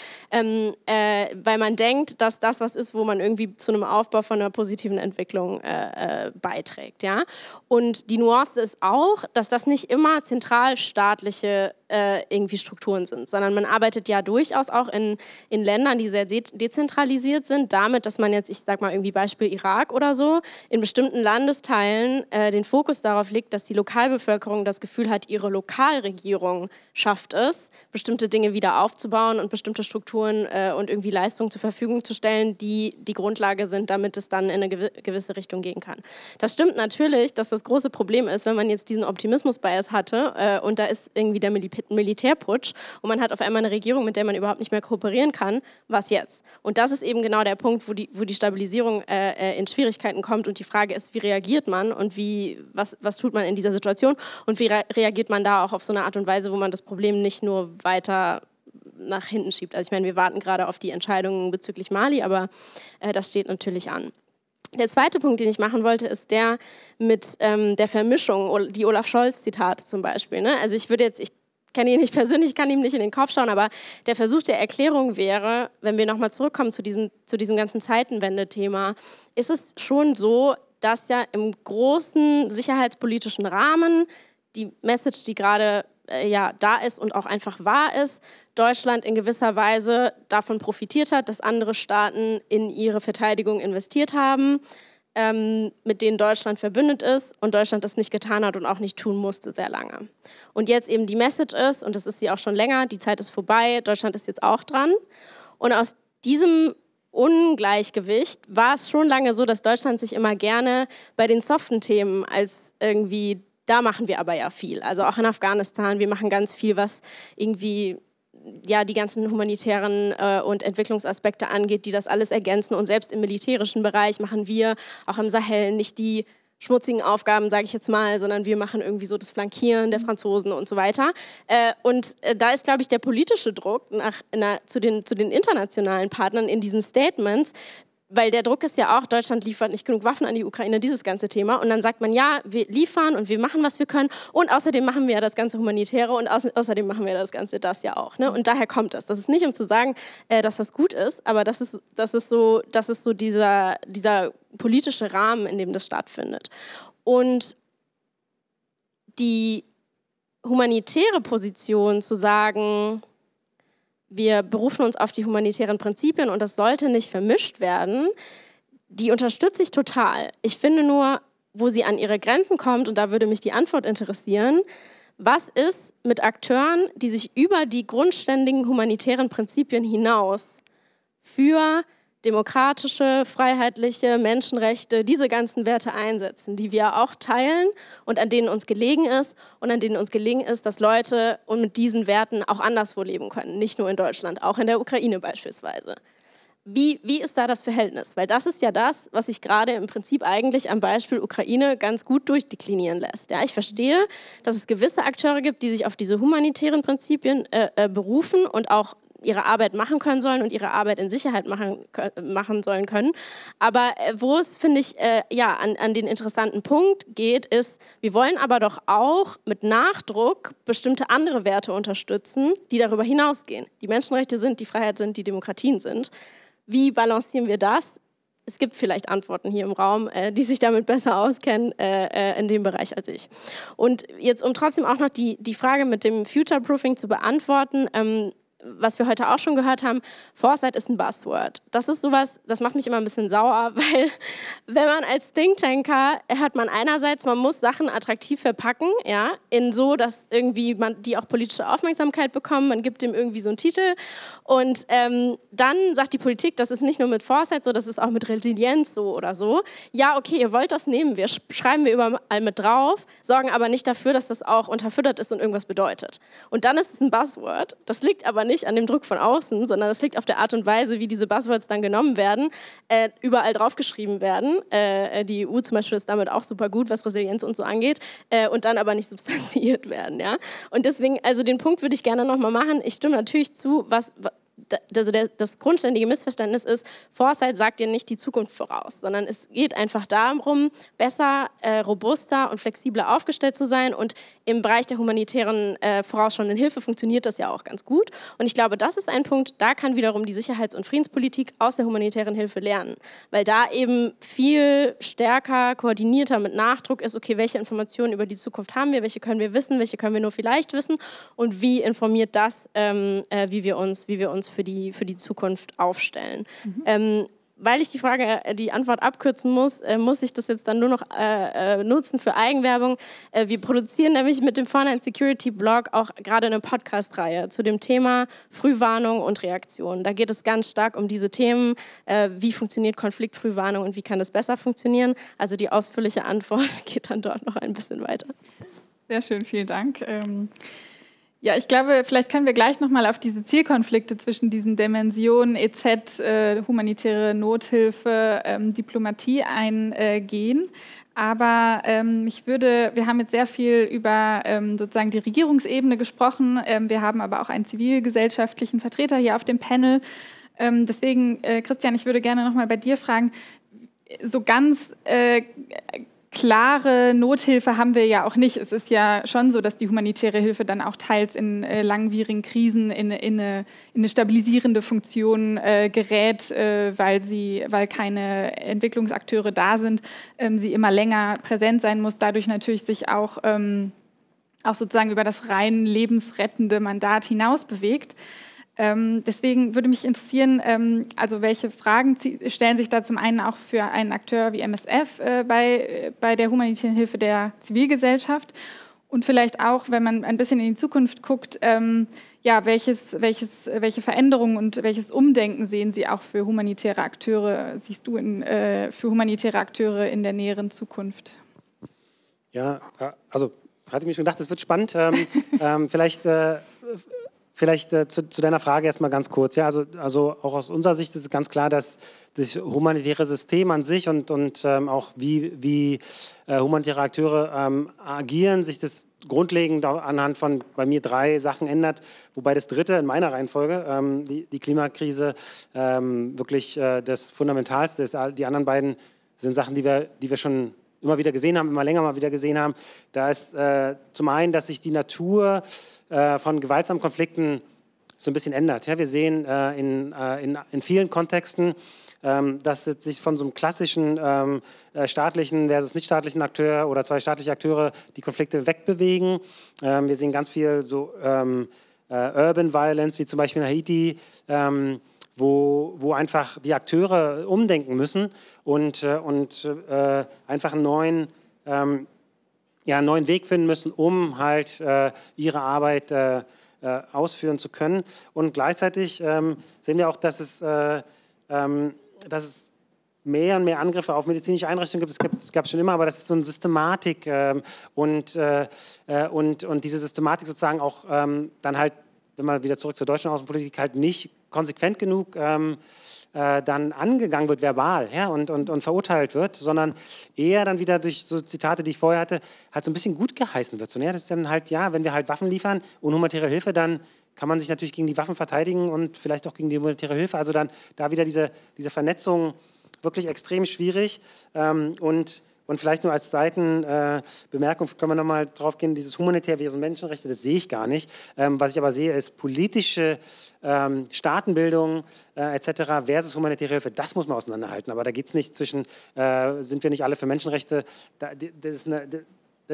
weil man denkt, dass das was ist, wo man irgendwie zu einem Aufbau von einer positiven Entwicklung beiträgt. Ja? Und die Nuance ist auch, dass das nicht immer zentralstaatliche irgendwie Strukturen sind, sondern man arbeitet ja durchaus auch in Ländern, die sehr dezentralisiert sind, damit, dass man jetzt, ich sag mal irgendwie Beispiel Irak oder so, in bestimmten Landesteilen den Fokus darauf legt, dass die Lokalbevölkerung das Gefühl hat, ihre Lokalregierung schafft es, bestimmte Dinge wieder aufzubauen und bestimmte Strukturen und irgendwie Leistungen zur Verfügung zu stellen, die die Grundlage sind, damit es dann in eine gewisse Richtung gehen kann. Das stimmt natürlich, dass das große Problem ist, wenn man jetzt diesen Optimismus-Bias hatte und da ist irgendwie der Militärputsch und man hat auf einmal eine Regierung, mit der man überhaupt nicht mehr kooperieren kann, was jetzt? Und das ist eben genau der Punkt, wo die Stabilisierung in Schwierigkeiten kommt und die Frage ist, wie reagiert man und was tut man in dieser Situation und wie reagiert man da auch auf so eine Art und Weise, wo man das Problem nicht nur weiter nach hinten schiebt. Also ich meine, wir warten gerade auf die Entscheidungen bezüglich Mali, aber das steht natürlich an. Der zweite Punkt, den ich machen wollte, ist der mit der Vermischung, die Olaf Scholz-Zitate zum Beispiel. Ne? Also ich kenne ihn nicht persönlich, kann ihm nicht in den Kopf schauen, aber der Versuch der Erklärung wäre, wenn wir nochmal zurückkommen zu diesem ganzen Zeitenwende-Thema, ist es schon so, dass ja im großen sicherheitspolitischen Rahmen die Message, die gerade da ist und auch einfach wahr ist, Deutschland in gewisser Weise davon profitiert hat, dass andere Staaten in ihre Verteidigung investiert haben, mit denen Deutschland verbündet ist und Deutschland das nicht getan hat und auch nicht tun musste sehr lange. Und jetzt eben die Message ist, und das ist sie auch schon länger, die Zeit ist vorbei, Deutschland ist jetzt auch dran. Und aus diesem Ungleichgewicht war es schon lange so, dass Deutschland sich immer gerne bei den soften Themen als irgendwie, da machen wir aber ja viel. Also auch in Afghanistan, wir machen ganz viel, was irgendwie die ganzen humanitären und Entwicklungsaspekte angeht, die das alles ergänzen. Und selbst im militärischen Bereich machen wir auch im Sahel nicht die schmutzigen Aufgaben, sage ich jetzt mal, sondern wir machen irgendwie so das Flankieren der Franzosen und so weiter. Und da ist, glaube ich, der politische Druck zu den internationalen Partnern in diesen Statements, weil der Druck ist ja auch, Deutschland liefert nicht genug Waffen an die Ukraine, dieses ganze Thema. Und dann sagt man, ja, wir liefern und wir machen, was wir können. Und außerdem machen wir ja das ganze Humanitäre und außerdem machen wir das ja auch. Ne? Und daher kommt das. Das ist nicht, um zu sagen, dass das gut ist, aber das ist so dieser politische Rahmen, in dem das stattfindet. Und die humanitäre Position zu sagen, wir berufen uns auf die humanitären Prinzipien und das sollte nicht vermischt werden, die unterstütze ich total. Ich finde nur, wo sie an ihre Grenzen kommt, und da würde mich die Antwort interessieren, was ist mit Akteuren, die sich über die grundständigen humanitären Prinzipien hinaus für demokratische, freiheitliche, Menschenrechte, diese ganzen Werte einsetzen, die wir auch teilen und an denen uns gelegen ist und an denen uns gelegen ist, dass Leute mit diesen Werten auch anderswo leben können, nicht nur in Deutschland, auch in der Ukraine beispielsweise. Wie ist da das Verhältnis? Weil das ist ja das, was sich gerade im Prinzip eigentlich am Beispiel Ukraine ganz gut durchdeklinieren lässt. Ja, ich verstehe, dass es gewisse Akteure gibt, die sich auf diese humanitären Prinzipien berufen und auch ihre Arbeit machen können sollen und ihre Arbeit in Sicherheit machen sollen können. Aber wo es, finde ich, an den interessanten Punkt geht, ist, wir wollen aber doch auch mit Nachdruck bestimmte andere Werte unterstützen, die darüber hinausgehen. Die Menschenrechte sind, die Freiheit sind, die Demokratien sind. Wie balancieren wir das? Es gibt vielleicht Antworten hier im Raum, die sich damit besser auskennen in dem Bereich als ich. Und jetzt, um trotzdem auch noch die Frage mit dem Future-Proofing zu beantworten, was wir heute auch schon gehört haben, Foresight ist ein Buzzword. Das ist sowas, das macht mich immer ein bisschen sauer, weil wenn man als Thinktanker hört man einerseits, man muss Sachen attraktiv verpacken, ja, in so, dass irgendwie man die auch politische Aufmerksamkeit bekommen, man gibt dem irgendwie so einen Titel und dann sagt die Politik, das ist nicht nur mit Foresight so, das ist auch mit Resilienz so oder so. Ja, okay, ihr wollt das nehmen, schreiben wir überall mit drauf, sorgen aber nicht dafür, dass das auch unterfüttert ist und irgendwas bedeutet. Und dann ist es ein Buzzword. Das liegt aber nicht an dem Druck von außen, sondern das liegt auf der Art und Weise, wie diese Buzzwords dann genommen werden, überall draufgeschrieben werden. Die EU zum Beispiel ist damit auch super gut, was Resilienz und so angeht, und dann aber nicht substanziiert werden. Ja? Und deswegen, also den Punkt würde ich gerne nochmal machen. Ich stimme natürlich zu, also das grundständige Missverständnis ist, Foresight sagt dir nicht die Zukunft voraus, sondern es geht einfach darum, besser, robuster und flexibler aufgestellt zu sein und im Bereich der humanitären vorausschauenden Hilfe funktioniert das ja auch ganz gut und ich glaube, das ist ein Punkt, da kann wiederum die Sicherheits- und Friedenspolitik aus der humanitären Hilfe lernen, weil da eben viel stärker, koordinierter mit Nachdruck ist, okay, welche Informationen über die Zukunft haben wir, welche können wir wissen, welche können wir nur vielleicht wissen und wie informiert das, wie wir uns für die Zukunft aufstellen. Weil ich die Antwort abkürzen muss, muss ich das jetzt dann nur noch nutzen für Eigenwerbung. Wir produzieren nämlich mit dem Frontline Security Blog auch gerade eine Podcast-Reihe zu dem Thema Frühwarnung und Reaktion. Da geht es ganz stark um diese Themen, wie funktioniert Konfliktfrühwarnung und wie kann das besser funktionieren. Also die ausführliche Antwort geht dann dort noch ein bisschen weiter. Sehr schön, vielen Dank. Ja, ich glaube, vielleicht können wir gleich nochmal auf diese Zielkonflikte zwischen diesen Dimensionen EZ, humanitäre Nothilfe, Diplomatie eingehen. Aber wir haben jetzt sehr viel über sozusagen die Regierungsebene gesprochen. Wir haben aber auch einen zivilgesellschaftlichen Vertreter hier auf dem Panel. Deswegen, Christian, ich würde gerne nochmal bei dir fragen, so ganz klare Nothilfe haben wir ja auch nicht. Es ist ja schon so, dass die humanitäre Hilfe dann auch teils in langwierigen Krisen in eine stabilisierende Funktion gerät, weil keine Entwicklungsakteure da sind, sie immer länger präsent sein muss, dadurch natürlich sich auch sozusagen über das rein lebensrettende Mandat hinaus bewegt. Deswegen würde mich interessieren, also welche Fragen stellen sich da zum einen auch für einen Akteur wie MSF bei der humanitären Hilfe der Zivilgesellschaft und vielleicht auch, wenn man ein bisschen in die Zukunft guckt, welche Veränderungen und welches Umdenken sehen Sie auch für humanitäre Akteure, siehst du für humanitäre Akteure in der näheren Zukunft? Ja, also hatte ich mir schon gedacht, das wird spannend. Vielleicht zu deiner Frage erstmal ganz kurz. Ja, also auch aus unserer Sicht ist es ganz klar, dass das humanitäre System an sich und auch wie humanitäre Akteure agieren, sich das grundlegend anhand von bei mir 3 Sachen ändert, wobei das dritte in meiner Reihenfolge, die Klimakrise, wirklich das Fundamentalste ist. Die anderen beiden sind Sachen, die wir schon immer wieder gesehen haben, immer länger mal wieder gesehen haben. Da ist zum einen, dass sich die Natur von gewaltsamen Konflikten so ein bisschen ändert. Ja, wir sehen in vielen Kontexten, dass es sich von so einem klassischen staatlichen versus nichtstaatlichen Akteur oder 2 staatliche Akteure die Konflikte wegbewegen. Wir sehen ganz viel so Urban Violence, wie zum Beispiel in Haiti, wo einfach die Akteure umdenken müssen und einfach einen neuen Weg finden müssen, um halt ihre Arbeit ausführen zu können. Und gleichzeitig sehen wir auch, dass es mehr und mehr Angriffe auf medizinische Einrichtungen gibt. Es gab es schon immer, aber das ist so eine Systematik und diese Systematik sozusagen auch dann halt, wenn man wieder zurück zur deutschen Außenpolitik, halt nicht konsequent genug dann angegangen wird, verbal, ja, und verurteilt wird, sondern eher dann wieder durch so Zitate, die ich vorher hatte, halt so ein bisschen gut geheißen wird. So, ja, das ist dann halt, ja, wenn wir halt Waffen liefern und humanitäre Hilfe, dann kann man sich natürlich gegen die Waffen verteidigen und vielleicht auch gegen die humanitäre Hilfe. Also dann da wieder diese Vernetzung wirklich extrem schwierig. Und vielleicht nur als Seitenbemerkung können wir nochmal drauf gehen, dieses humanitär versus Menschenrechte, das sehe ich gar nicht. Was ich aber sehe, ist politische Staatenbildung etc. versus humanitäre Hilfe. Das muss man auseinanderhalten. Aber da geht es nicht zwischen, sind wir nicht alle für Menschenrechte? Das ist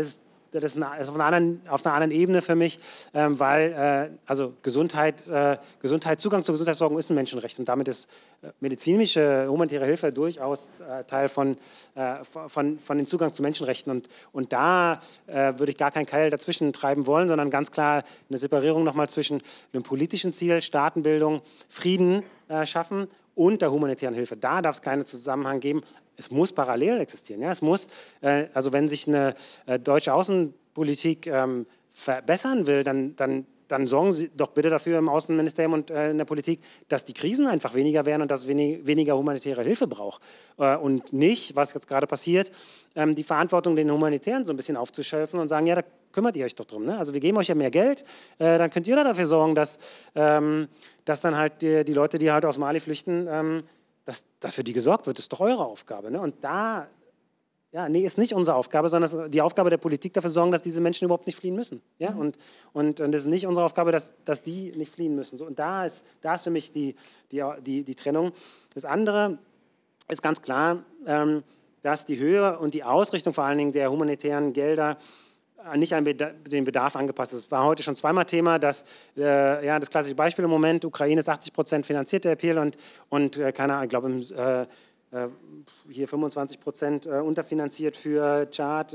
das ist auf einer anderen Ebene für mich, weil also Gesundheit, Zugang zur Gesundheitsversorgung ist ein Menschenrecht und damit ist medizinische, humanitäre Hilfe durchaus Teil von den Zugang zu Menschenrechten. Und da würde ich gar keinen Keil dazwischen treiben wollen, sondern ganz klar eine Separierung nochmal zwischen einem politischen Ziel, Staatenbildung, Frieden schaffen und der humanitären Hilfe. Da darf es keinen Zusammenhang geben. Es muss parallel existieren. Ja? Es muss, also wenn sich eine deutsche Außenpolitik verbessern will, dann sorgen Sie doch bitte dafür im Außenministerium und in der Politik, dass die Krisen einfach weniger werden und dass es weniger humanitäre Hilfe braucht. Und nicht, was jetzt gerade passiert, die Verantwortung den Humanitären so ein bisschen aufzuschöpfen und sagen, ja, da kümmert ihr euch doch drum. Ne? Also wir geben euch ja mehr Geld, dann könnt ihr da dafür sorgen, dass dann halt die Leute, die halt aus Mali flüchten, dass für die gesorgt wird. Das ist doch eure Aufgabe. Ne? Und da, ja, nee, ist nicht unsere Aufgabe, sondern die Aufgabe der Politik, dafür sorgen, dass diese Menschen überhaupt nicht fliehen müssen. Ja? Und es ist nicht unsere Aufgabe, dass die nicht fliehen müssen. So, und da ist für mich die Trennung. Das andere ist ganz klar, dass die Höhe und die Ausrichtung vor allen Dingen der humanitären Gelder nicht an den Bedarf angepasst ist. Es war heute schon zweimal Thema, dass das klassische Beispiel im Moment, Ukraine ist 80% finanziert der Appeal und keine Ahnung, ich glaube hier 25% unterfinanziert für Tschad,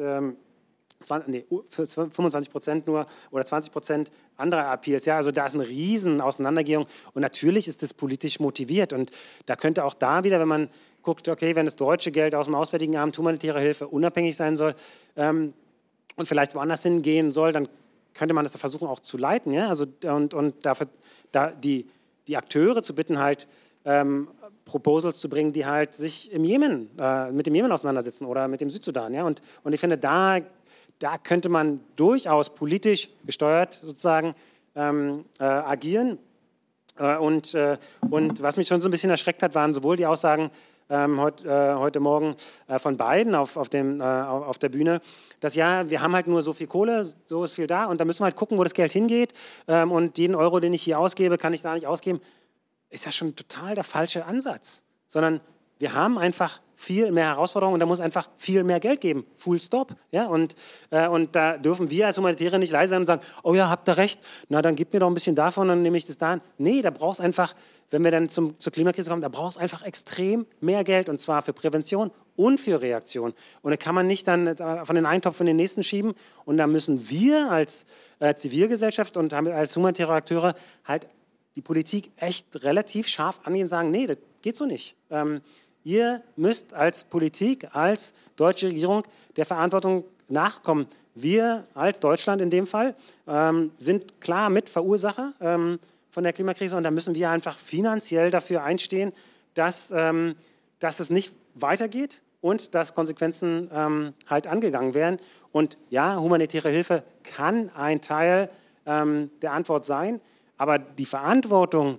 25% nur oder 20% andere Appeals. Ja, also da ist eine riesen Auseinandergehung und natürlich ist das politisch motiviert und da könnte auch da wieder, wenn man guckt, okay, wenn das deutsche Geld aus dem Auswärtigen Amt humanitäre Hilfe unabhängig sein soll, und vielleicht woanders hingehen soll, dann könnte man das versuchen auch zu leiten. Ja? Also, und dafür die Akteure zu bitten, halt Proposals zu bringen, die halt sich mit dem Jemen auseinandersetzen oder mit dem Südsudan. Ja? Und ich finde, da könnte man durchaus politisch gesteuert sozusagen agieren. Und was mich schon so ein bisschen erschreckt hat, waren sowohl die Aussagen heute Morgen von beiden auf der Bühne, dass ja, wir haben halt nur so viel Kohle, so ist viel da und da müssen wir halt gucken, wo das Geld hingeht und jeden Euro, den ich hier ausgebe, kann ich da nicht ausgeben, ist ja schon total der falsche Ansatz, sondern wir haben einfach viel mehr Herausforderungen und da muss einfach viel mehr Geld geben, full stop. Ja? Und da dürfen wir als Humanitäre nicht leise sein und sagen, oh ja, habt ihr recht, na dann gib mir doch ein bisschen davon, dann nehme ich das da an. Nee, da brauchst einfach, wenn wir dann zur Klimakrise kommen, da brauchst einfach extrem mehr Geld und zwar für Prävention und für Reaktion. Und da kann man nicht dann von den einen Topf in den nächsten schieben und da müssen wir als Zivilgesellschaft und als humanitäre Akteure halt die Politik echt relativ scharf angehen und sagen, nee, das geht so nicht. Ihr müsst als Politik, als deutsche Regierung der Verantwortung nachkommen. Wir als Deutschland in dem Fall sind klar Mitverursacher von der Klimakrise und da müssen wir einfach finanziell dafür einstehen, dass es nicht weitergeht und dass Konsequenzen halt angegangen werden. Und ja, humanitäre Hilfe kann ein Teil der Antwort sein, aber die Verantwortung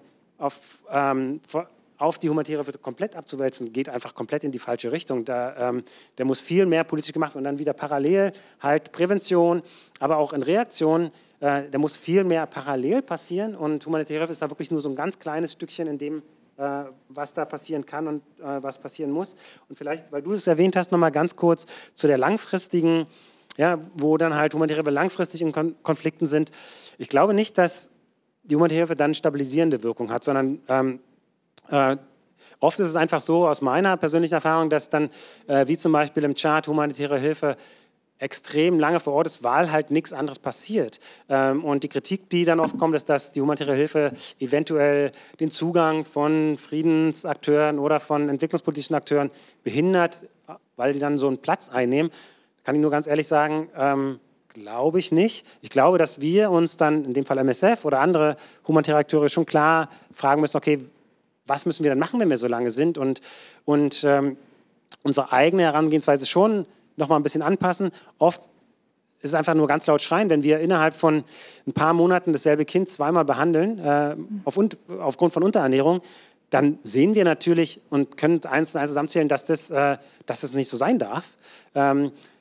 auf die humanitäre Hilfe komplett abzuwälzen, geht einfach komplett in die falsche Richtung. Da muss viel mehr politisch gemacht und dann wieder parallel halt Prävention, aber auch in Reaktion, da muss viel mehr parallel passieren und humanitäre Hilfe ist da wirklich nur so ein ganz kleines Stückchen in dem, was da passieren kann und was passieren muss. Und vielleicht, weil du es erwähnt hast, nochmal ganz kurz zu der langfristigen, ja, wo dann halt humanitäre Hilfe langfristig in Konflikten sind. Ich glaube nicht, dass die humanitäre Hilfe dann stabilisierende Wirkung hat, sondern oft ist es einfach so, aus meiner persönlichen Erfahrung, dass dann, wie zum Beispiel im Tschad, humanitäre Hilfe extrem lange vor Ort ist, weil halt nichts anderes passiert. Und die Kritik, die dann oft kommt, ist, dass die humanitäre Hilfe eventuell den Zugang von Friedensakteuren oder von entwicklungspolitischen Akteuren behindert, weil die dann so einen Platz einnehmen. Kann ich nur ganz ehrlich sagen, glaube ich nicht. Ich glaube, dass wir uns dann, in dem Fall MSF oder andere humanitäre Akteure, schon klar fragen müssen, okay, was müssen wir dann machen, wenn wir so lange sind und unsere eigene Herangehensweise schon noch mal ein bisschen anpassen. Oft ist es einfach nur ganz laut schreien, wenn wir innerhalb von ein paar Monaten dasselbe Kind zweimal behandeln, aufgrund von Unterernährung, dann sehen wir natürlich und können eins zusammenzählen, dass das nicht so sein darf.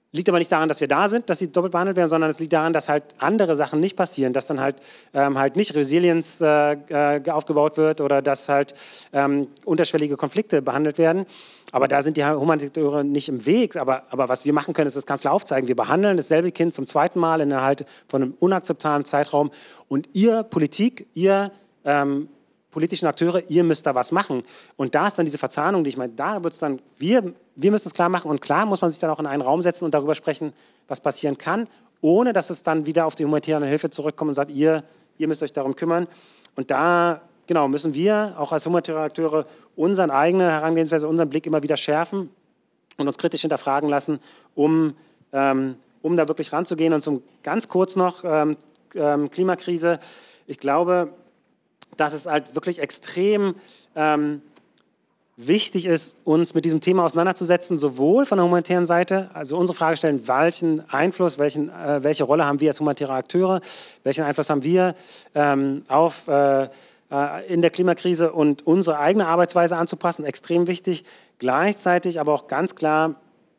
Liegt aber nicht daran, dass wir da sind, dass sie doppelt behandelt werden, sondern es liegt daran, dass halt andere Sachen nicht passieren, dass dann halt nicht Resilienz aufgebaut wird oder dass halt unterschwellige Konflikte behandelt werden. Aber da sind die Humanitateure nicht im Weg. Aber was wir machen können, ist das ganz klar aufzeigen. Wir behandeln dasselbe Kind zum zweiten Mal innerhalb von einem unakzeptablen Zeitraum. Und ihr Politik, ihr politischen Akteure, ihr müsst da was machen. Und da ist dann diese Verzahnung, die ich meine, da wird es dann, wir müssen es klar machen und klar muss man sich dann auch in einen Raum setzen und darüber sprechen, was passieren kann, ohne dass es dann wieder auf die humanitäre Hilfe zurückkommt und sagt, ihr müsst euch darum kümmern. Und da, genau, müssen wir auch als humanitäre Akteure unsere eigene Herangehensweise, unseren Blick immer wieder schärfen und uns kritisch hinterfragen lassen, um da wirklich ranzugehen. Und ganz kurz noch, Klimakrise, ich glaube, dass es halt wirklich extrem wichtig ist, uns mit diesem Thema auseinanderzusetzen, sowohl von der humanitären Seite, also unsere Frage stellen, welchen Einfluss, welche Rolle haben wir als humanitäre Akteure, welchen Einfluss haben wir in der Klimakrise und unsere eigene Arbeitsweise anzupassen, extrem wichtig. Gleichzeitig aber auch ganz klar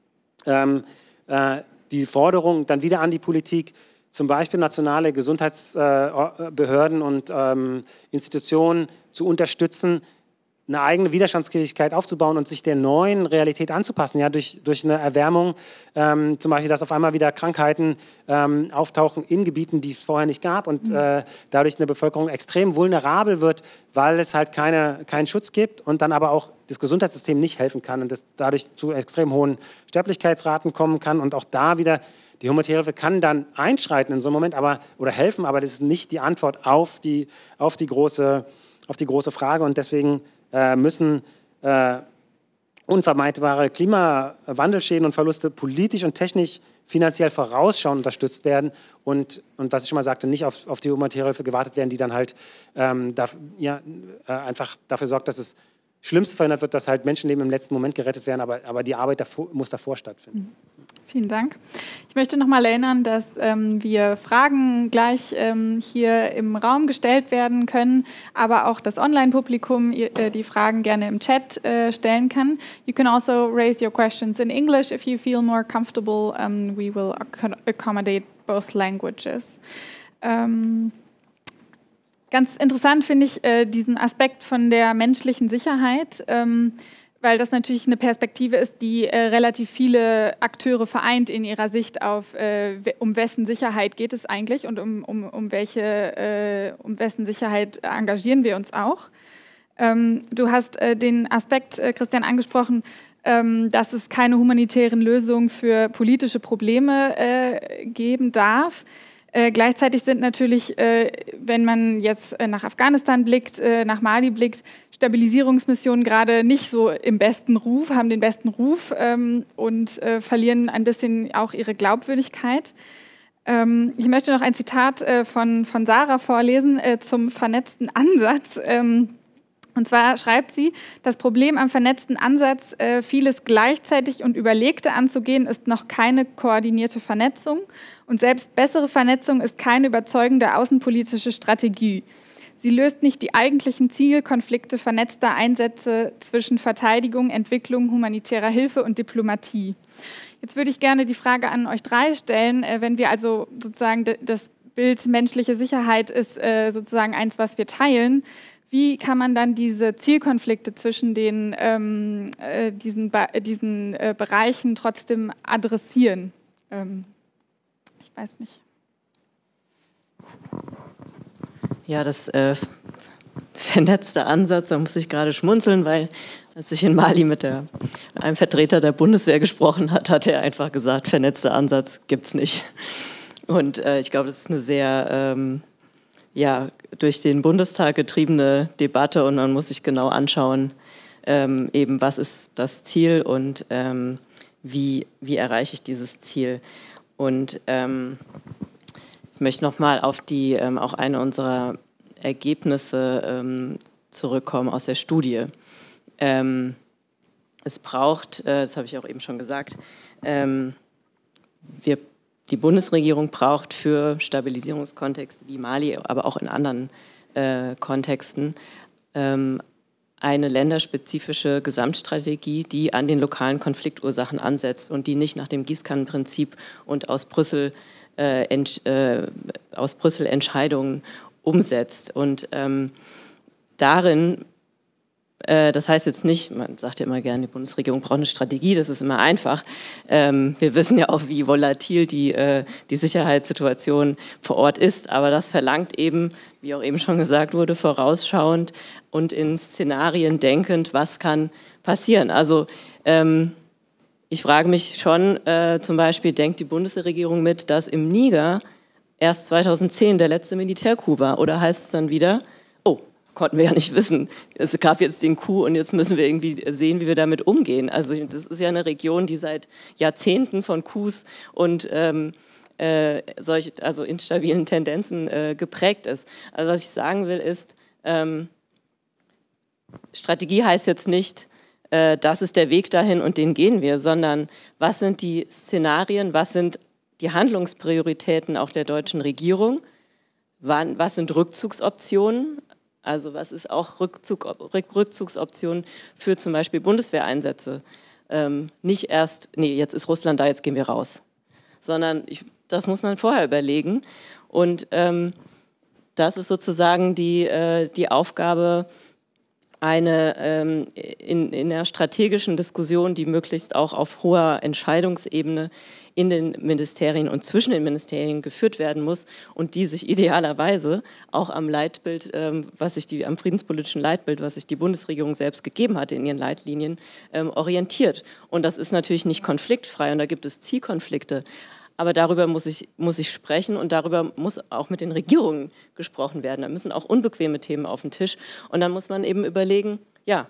die Forderung dann wieder an die Politik, zum Beispiel nationale Gesundheitsbehörden und Institutionen zu unterstützen, eine eigene Widerstandsfähigkeit aufzubauen und sich der neuen Realität anzupassen, ja, durch eine Erwärmung, zum Beispiel, dass auf einmal wieder Krankheiten auftauchen in Gebieten, die es vorher nicht gab und dadurch eine Bevölkerung extrem vulnerabel wird, weil es halt keinen Schutz gibt und dann aber auch das Gesundheitssystem nicht helfen kann und das dadurch zu extrem hohen Sterblichkeitsraten kommen kann und auch da wieder die humanitäre Hilfe kann dann einschreiten in so einem Moment oder helfen, aber das ist nicht die Antwort auf die große Frage. Und deswegen müssen unvermeidbare Klimawandelschäden und Verluste politisch und technisch, finanziell vorausschauend unterstützt werden und was ich schon mal sagte, nicht auf die humanitäre Hilfe gewartet werden, die dann halt einfach dafür sorgt, dass das Schlimmste verhindert wird, dass halt Menschenleben im letzten Moment gerettet werden, aber die Arbeit muss davor stattfinden. Vielen Dank. Ich möchte noch mal erinnern, dass wir Fragen gleich hier im Raum gestellt werden können, aber auch das Online-Publikum die Fragen gerne im Chat stellen kann. You can also raise your questions in English if you feel more comfortable. We will accommodate both languages. Ganz interessant finde ich diesen Aspekt von der menschlichen Sicherheit, weil das natürlich eine Perspektive ist, die relativ viele Akteure vereint in ihrer Sicht auf, um wessen Sicherheit geht es eigentlich und um wessen Sicherheit engagieren wir uns auch. Du hast den Aspekt, Christian, angesprochen, dass es keine humanitären Lösungen für politische Probleme geben darf. Gleichzeitig sind natürlich, wenn man jetzt nach Afghanistan blickt, nach Mali blickt, Stabilisierungsmissionen gerade nicht so im besten Ruf, haben den besten Ruf und verlieren ein bisschen auch ihre Glaubwürdigkeit. Ich möchte noch ein Zitat von Sarah vorlesen zum vernetzten Ansatz. Und zwar schreibt sie, das Problem am vernetzten Ansatz, vieles gleichzeitig und überlegte anzugehen, ist noch keine koordinierte Vernetzung. Und selbst bessere Vernetzung ist keine überzeugende außenpolitische Strategie. Sie löst nicht die eigentlichen Zielkonflikte vernetzter Einsätze zwischen Verteidigung, Entwicklung, humanitärer Hilfe und Diplomatie. Jetzt würde ich gerne die Frage an euch drei stellen, wenn wir also sozusagen das Bild menschliche Sicherheit ist sozusagen eins, was wir teilen. Wie kann man dann diese Zielkonflikte zwischen diesen Bereichen trotzdem adressieren? Ich weiß nicht. Ja, das vernetzte Ansatz, da muss ich gerade schmunzeln, weil als ich in Mali mit einem Vertreter der Bundeswehr gesprochen hat er einfach gesagt, vernetzter Ansatz gibt es nicht. Und ich glaube, das ist eine sehr durch den Bundestag getriebene Debatte und man muss sich genau anschauen, eben was ist das Ziel und wie erreiche ich dieses Ziel. Und ich möchte nochmal auf auch eine unserer Ergebnisse zurückkommen aus der Studie. Es braucht, das habe ich auch eben schon gesagt, die Bundesregierung braucht für Stabilisierungskontexte wie Mali, aber auch in anderen Kontexten eine länderspezifische Gesamtstrategie, die an den lokalen Konfliktursachen ansetzt und die nicht nach dem Gießkannenprinzip und aus Brüssel Entscheidungen umsetzt. Und darin, das heißt jetzt nicht, man sagt ja immer gerne, die Bundesregierung braucht eine Strategie, das ist immer einfach. Wir wissen ja auch, wie volatil die Sicherheitssituation vor Ort ist, aber das verlangt eben, wie auch eben schon gesagt wurde, vorausschauend und in Szenarien denkend, was kann passieren. Also ich frage mich schon, zum Beispiel, denkt die Bundesregierung mit, dass im Niger erst 2010 der letzte Militärcoup war? Oder heißt es dann wieder, oh, konnten wir ja nicht wissen, es gab jetzt den Coup und jetzt müssen wir irgendwie sehen, wie wir damit umgehen. Also das ist ja eine Region, die seit Jahrzehnten von Coups und also instabilen Tendenzen geprägt ist. Also was ich sagen will ist, Strategie heißt jetzt nicht, das ist der Weg dahin und den gehen wir, sondern was sind die Szenarien, was sind die Handlungsprioritäten auch der deutschen Regierung, was sind Rückzugsoptionen, also was ist auch Rückzugsoptionen für zum Beispiel Bundeswehreinsätze. Nicht erst, nee, jetzt ist Russland da, jetzt gehen wir raus, sondern das muss man vorher überlegen und das ist sozusagen die Aufgabe, in der strategischen Diskussion, die möglichst auch auf hoher Entscheidungsebene in den Ministerien und zwischen den Ministerien geführt werden muss und die sich idealerweise auch am Leitbild, am friedenspolitischen Leitbild, was sich die Bundesregierung selbst gegeben hatte in ihren Leitlinien, orientiert. Und das ist natürlich nicht konfliktfrei und da gibt es Zielkonflikte. Aber darüber muss ich sprechen und darüber muss auch mit den Regierungen gesprochen werden. Da müssen auch unbequeme Themen auf den Tisch. Und dann muss man eben überlegen, ja,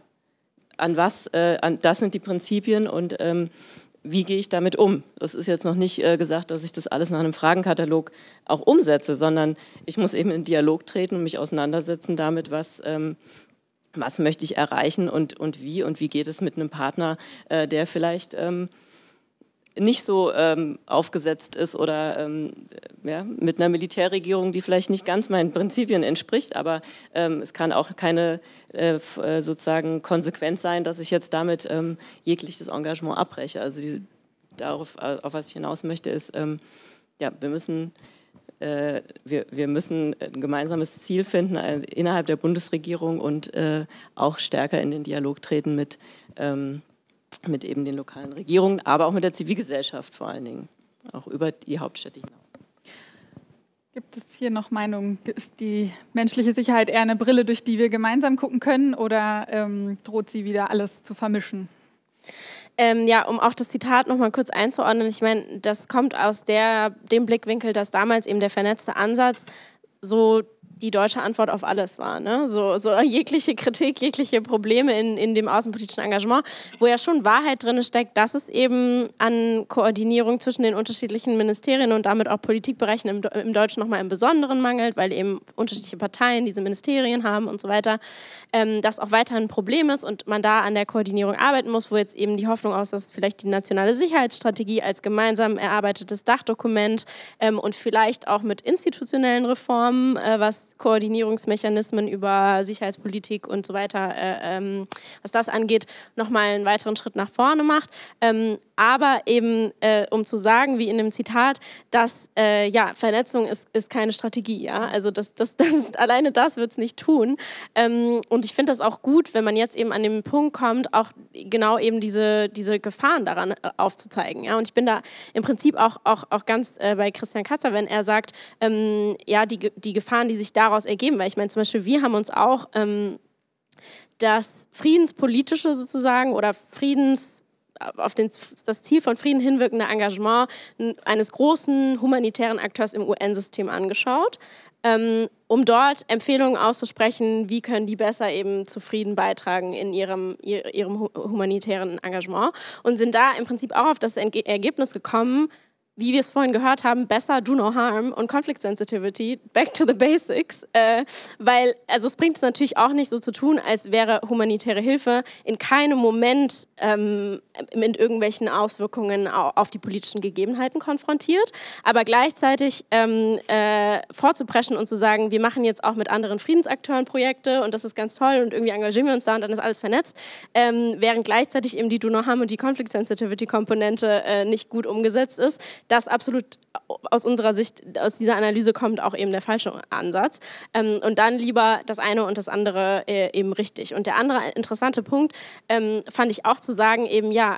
das sind die Prinzipien und wie gehe ich damit um? Das ist jetzt noch nicht gesagt, dass ich das alles nach einem Fragenkatalog auch umsetze, sondern ich muss eben in Dialog treten und mich auseinandersetzen damit, was möchte ich erreichen und wie geht es mit einem Partner, der vielleicht nicht so aufgesetzt ist oder mit einer Militärregierung, die vielleicht nicht ganz meinen Prinzipien entspricht, aber es kann auch keine sozusagen Konsequenz sein, dass ich jetzt damit jegliches Engagement abbreche. Also auf was ich hinaus möchte, ist, wir müssen ein gemeinsames Ziel finden innerhalb der Bundesregierung und auch stärker in den Dialog treten mit eben den lokalen Regierungen, aber auch mit der Zivilgesellschaft vor allen Dingen, auch über die Hauptstädte hinaus. Gibt es hier noch Meinungen? Ist die menschliche Sicherheit eher eine Brille, durch die wir gemeinsam gucken können, oder droht sie wieder alles zu vermischen? Um auch das Zitat noch mal kurz einzuordnen, ich meine, das kommt aus dem Blickwinkel, dass damals eben der vernetzte Ansatz so die deutsche Antwort auf alles war. Ne? So jegliche Kritik, jegliche Probleme in dem außenpolitischen Engagement, wo ja schon Wahrheit drin steckt, dass es eben an Koordinierung zwischen den unterschiedlichen Ministerien und damit auch Politikbereichen im Deutschen nochmal im Besonderen mangelt, weil eben unterschiedliche Parteien diese Ministerien haben und so weiter, das auch weiterhin ein Problem ist und man da an der Koordinierung arbeiten muss, wo jetzt eben die Hoffnung aus, dass vielleicht die nationale Sicherheitsstrategie als gemeinsam erarbeitetes Dachdokument und vielleicht auch mit institutionellen Reformen, was Koordinierungsmechanismen über Sicherheitspolitik und so weiter, was das angeht, nochmal einen weiteren Schritt nach vorne macht. Aber eben, um zu sagen, wie in dem Zitat, dass Vernetzung ist keine Strategie. Ja? Also alleine das wird es nicht tun. Und ich finde das auch gut, wenn man jetzt eben an den Punkt kommt, auch genau eben diese Gefahren daran aufzuzeigen. Ja? Und ich bin da im Prinzip auch ganz bei Christian Katzer, wenn er sagt, die Gefahren, die sich daraus ergeben, weil ich meine zum Beispiel, wir haben uns auch das friedenspolitische sozusagen oder auf das Ziel von Frieden hinwirkende Engagement eines großen humanitären Akteurs im UN-System angeschaut, um dort Empfehlungen auszusprechen, wie können die besser eben zu Frieden beitragen in ihrem humanitären Engagement und sind da im Prinzip auch auf das Ergebnis gekommen, wie wir es vorhin gehört haben, besser do no harm und Conflict Sensitivity, back to the basics, weil also es bringt es natürlich auch nicht so zu tun, als wäre humanitäre Hilfe in keinem Moment mit irgendwelchen Auswirkungen auf die politischen Gegebenheiten konfrontiert, aber gleichzeitig vorzupreschen und zu sagen, wir machen jetzt auch mit anderen Friedensakteuren Projekte und das ist ganz toll und irgendwie engagieren wir uns da und dann ist alles vernetzt, während gleichzeitig eben die do no harm und die Conflict Sensitivity Komponente nicht gut umgesetzt ist. Das absolut aus unserer Sicht, aus dieser Analyse kommt auch eben der falsche Ansatz. Und dann lieber das eine und das andere eben richtig. Und der andere interessante Punkt fand ich auch zu sagen, eben ja,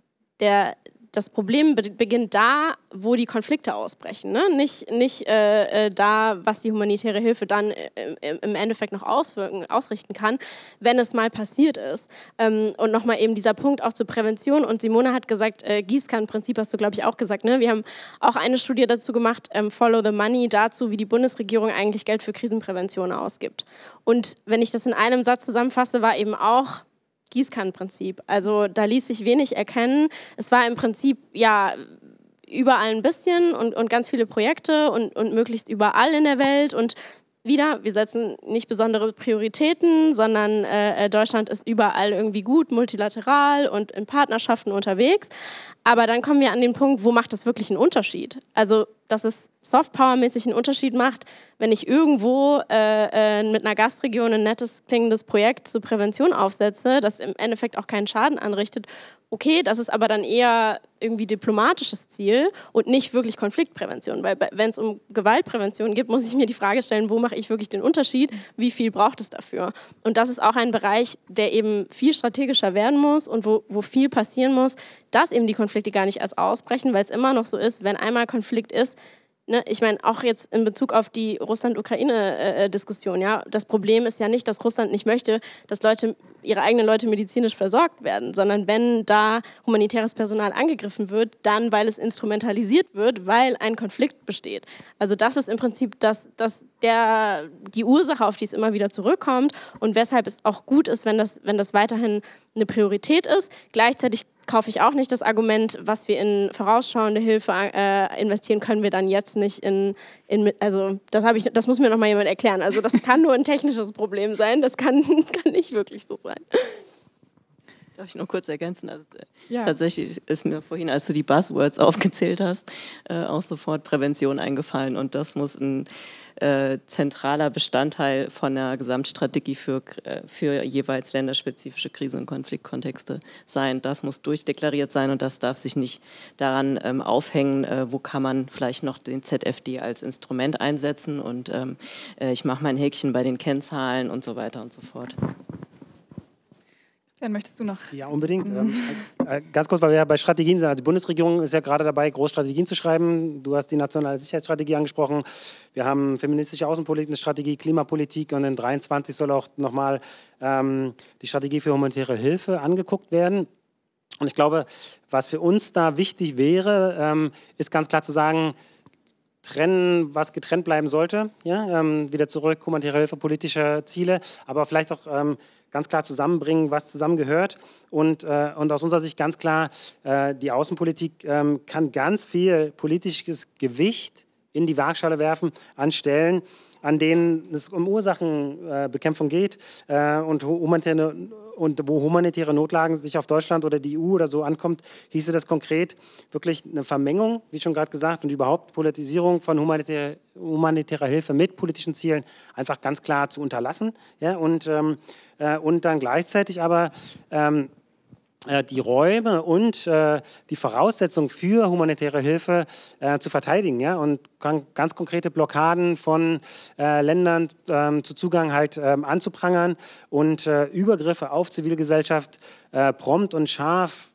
das Problem beginnt da, wo die Konflikte ausbrechen. Ne? Nicht da, was die humanitäre Hilfe dann im Endeffekt noch ausrichten kann, wenn es mal passiert ist. Und nochmal eben dieser Punkt auch zur Prävention. Und Simone hat gesagt, Gießkannenprinzip hast du, glaube ich, auch gesagt. Ne? Wir haben auch eine Studie dazu gemacht, Follow the Money, dazu, wie die Bundesregierung eigentlich Geld für Krisenprävention ausgibt. Und wenn ich das in einem Satz zusammenfasse, war eben auch Gießkannenprinzip. Also da ließ sich wenig erkennen. Es war im Prinzip ja überall ein bisschen und ganz viele Projekte und möglichst überall in der Welt und wieder, wir setzen nicht besondere Prioritäten, sondern Deutschland ist überall irgendwie gut, multilateral und in Partnerschaften unterwegs. Aber dann kommen wir an den Punkt, wo macht das wirklich einen Unterschied? Also, dass es Softpower-mäßig einen Unterschied macht, wenn ich irgendwo mit einer Gastregion ein nettes klingendes Projekt zur Prävention aufsetze, das im Endeffekt auch keinen Schaden anrichtet. Okay, das ist aber dann eher irgendwie diplomatisches Ziel und nicht wirklich Konfliktprävention. Weil wenn es um Gewaltprävention geht, muss ich mir die Frage stellen, wo mache ich wirklich den Unterschied? Wie viel braucht es dafür? Und das ist auch ein Bereich, der eben viel strategischer werden muss und wo viel passieren muss, dass eben die Konflikte gar nicht erst ausbrechen, weil es immer noch so ist, wenn einmal Konflikt ist, ne, ich meine, auch jetzt in Bezug auf die Russland-Ukraine-Diskussion, ja, das Problem ist ja nicht, dass Russland nicht möchte, dass ihre eigenen Leute medizinisch versorgt werden, sondern wenn da humanitäres Personal angegriffen wird, dann, weil es instrumentalisiert wird, weil ein Konflikt besteht. Also das ist im Prinzip die Ursache, auf die es immer wieder zurückkommt und weshalb es auch gut ist, wenn das weiterhin eine Priorität ist. Gleichzeitig kaufe ich auch nicht das Argument, was wir in vorausschauende Hilfe investieren, können wir dann jetzt nicht also das muss mir noch mal jemand erklären. Also das kann nur ein technisches Problem sein, das kann nicht wirklich so sein. Darf ich noch kurz ergänzen? Also, ja. Tatsächlich ist mir vorhin, als du die Buzzwords aufgezählt hast, auch sofort Prävention eingefallen und das muss ein zentraler Bestandteil von der Gesamtstrategie für jeweils länderspezifische Krisen- und Konfliktkontexte sein. Das muss durchdeklariert sein und das darf sich nicht daran aufhängen, wo kann man vielleicht noch den ZFD als Instrument einsetzen und ich mache mein Häkchen bei den Kennzahlen und so weiter und so fort. Dann möchtest du noch? Ja, unbedingt. Ganz kurz, weil wir ja bei Strategien sind. Also die Bundesregierung ist ja gerade dabei, Großstrategien zu schreiben. Du hast die nationale Sicherheitsstrategie angesprochen. Wir haben feministische außenpolitische Strategie, Klimapolitik und in 2023 soll auch nochmal die Strategie für humanitäre Hilfe angeguckt werden. Und ich glaube, was für uns da wichtig wäre, ist ganz klar zu sagen, trennen, was getrennt bleiben sollte. Ja? Wieder zurück, humanitäre Hilfe, politische Ziele, aber vielleicht auch ganz klar zusammenbringen, was zusammengehört. Und aus unserer Sicht ganz klar, die Außenpolitik kann ganz viel politisches Gewicht in die Waagschale werfen an Stellen, an denen es um Ursachenbekämpfung geht und wo humanitäre Notlagen sich auf Deutschland oder die EU oder so ankommt, hieße das konkret wirklich eine Vermengung, wie schon gerade gesagt, und überhaupt Politisierung von humanitärer Hilfe mit politischen Zielen einfach ganz klar zu unterlassen. Ja, und dann gleichzeitig aber die Räume und die Voraussetzungen für humanitäre Hilfe zu verteidigen, ja, und ganz konkrete Blockaden von Ländern zu Zugang halt anzuprangern und Übergriffe auf Zivilgesellschaft prompt und scharf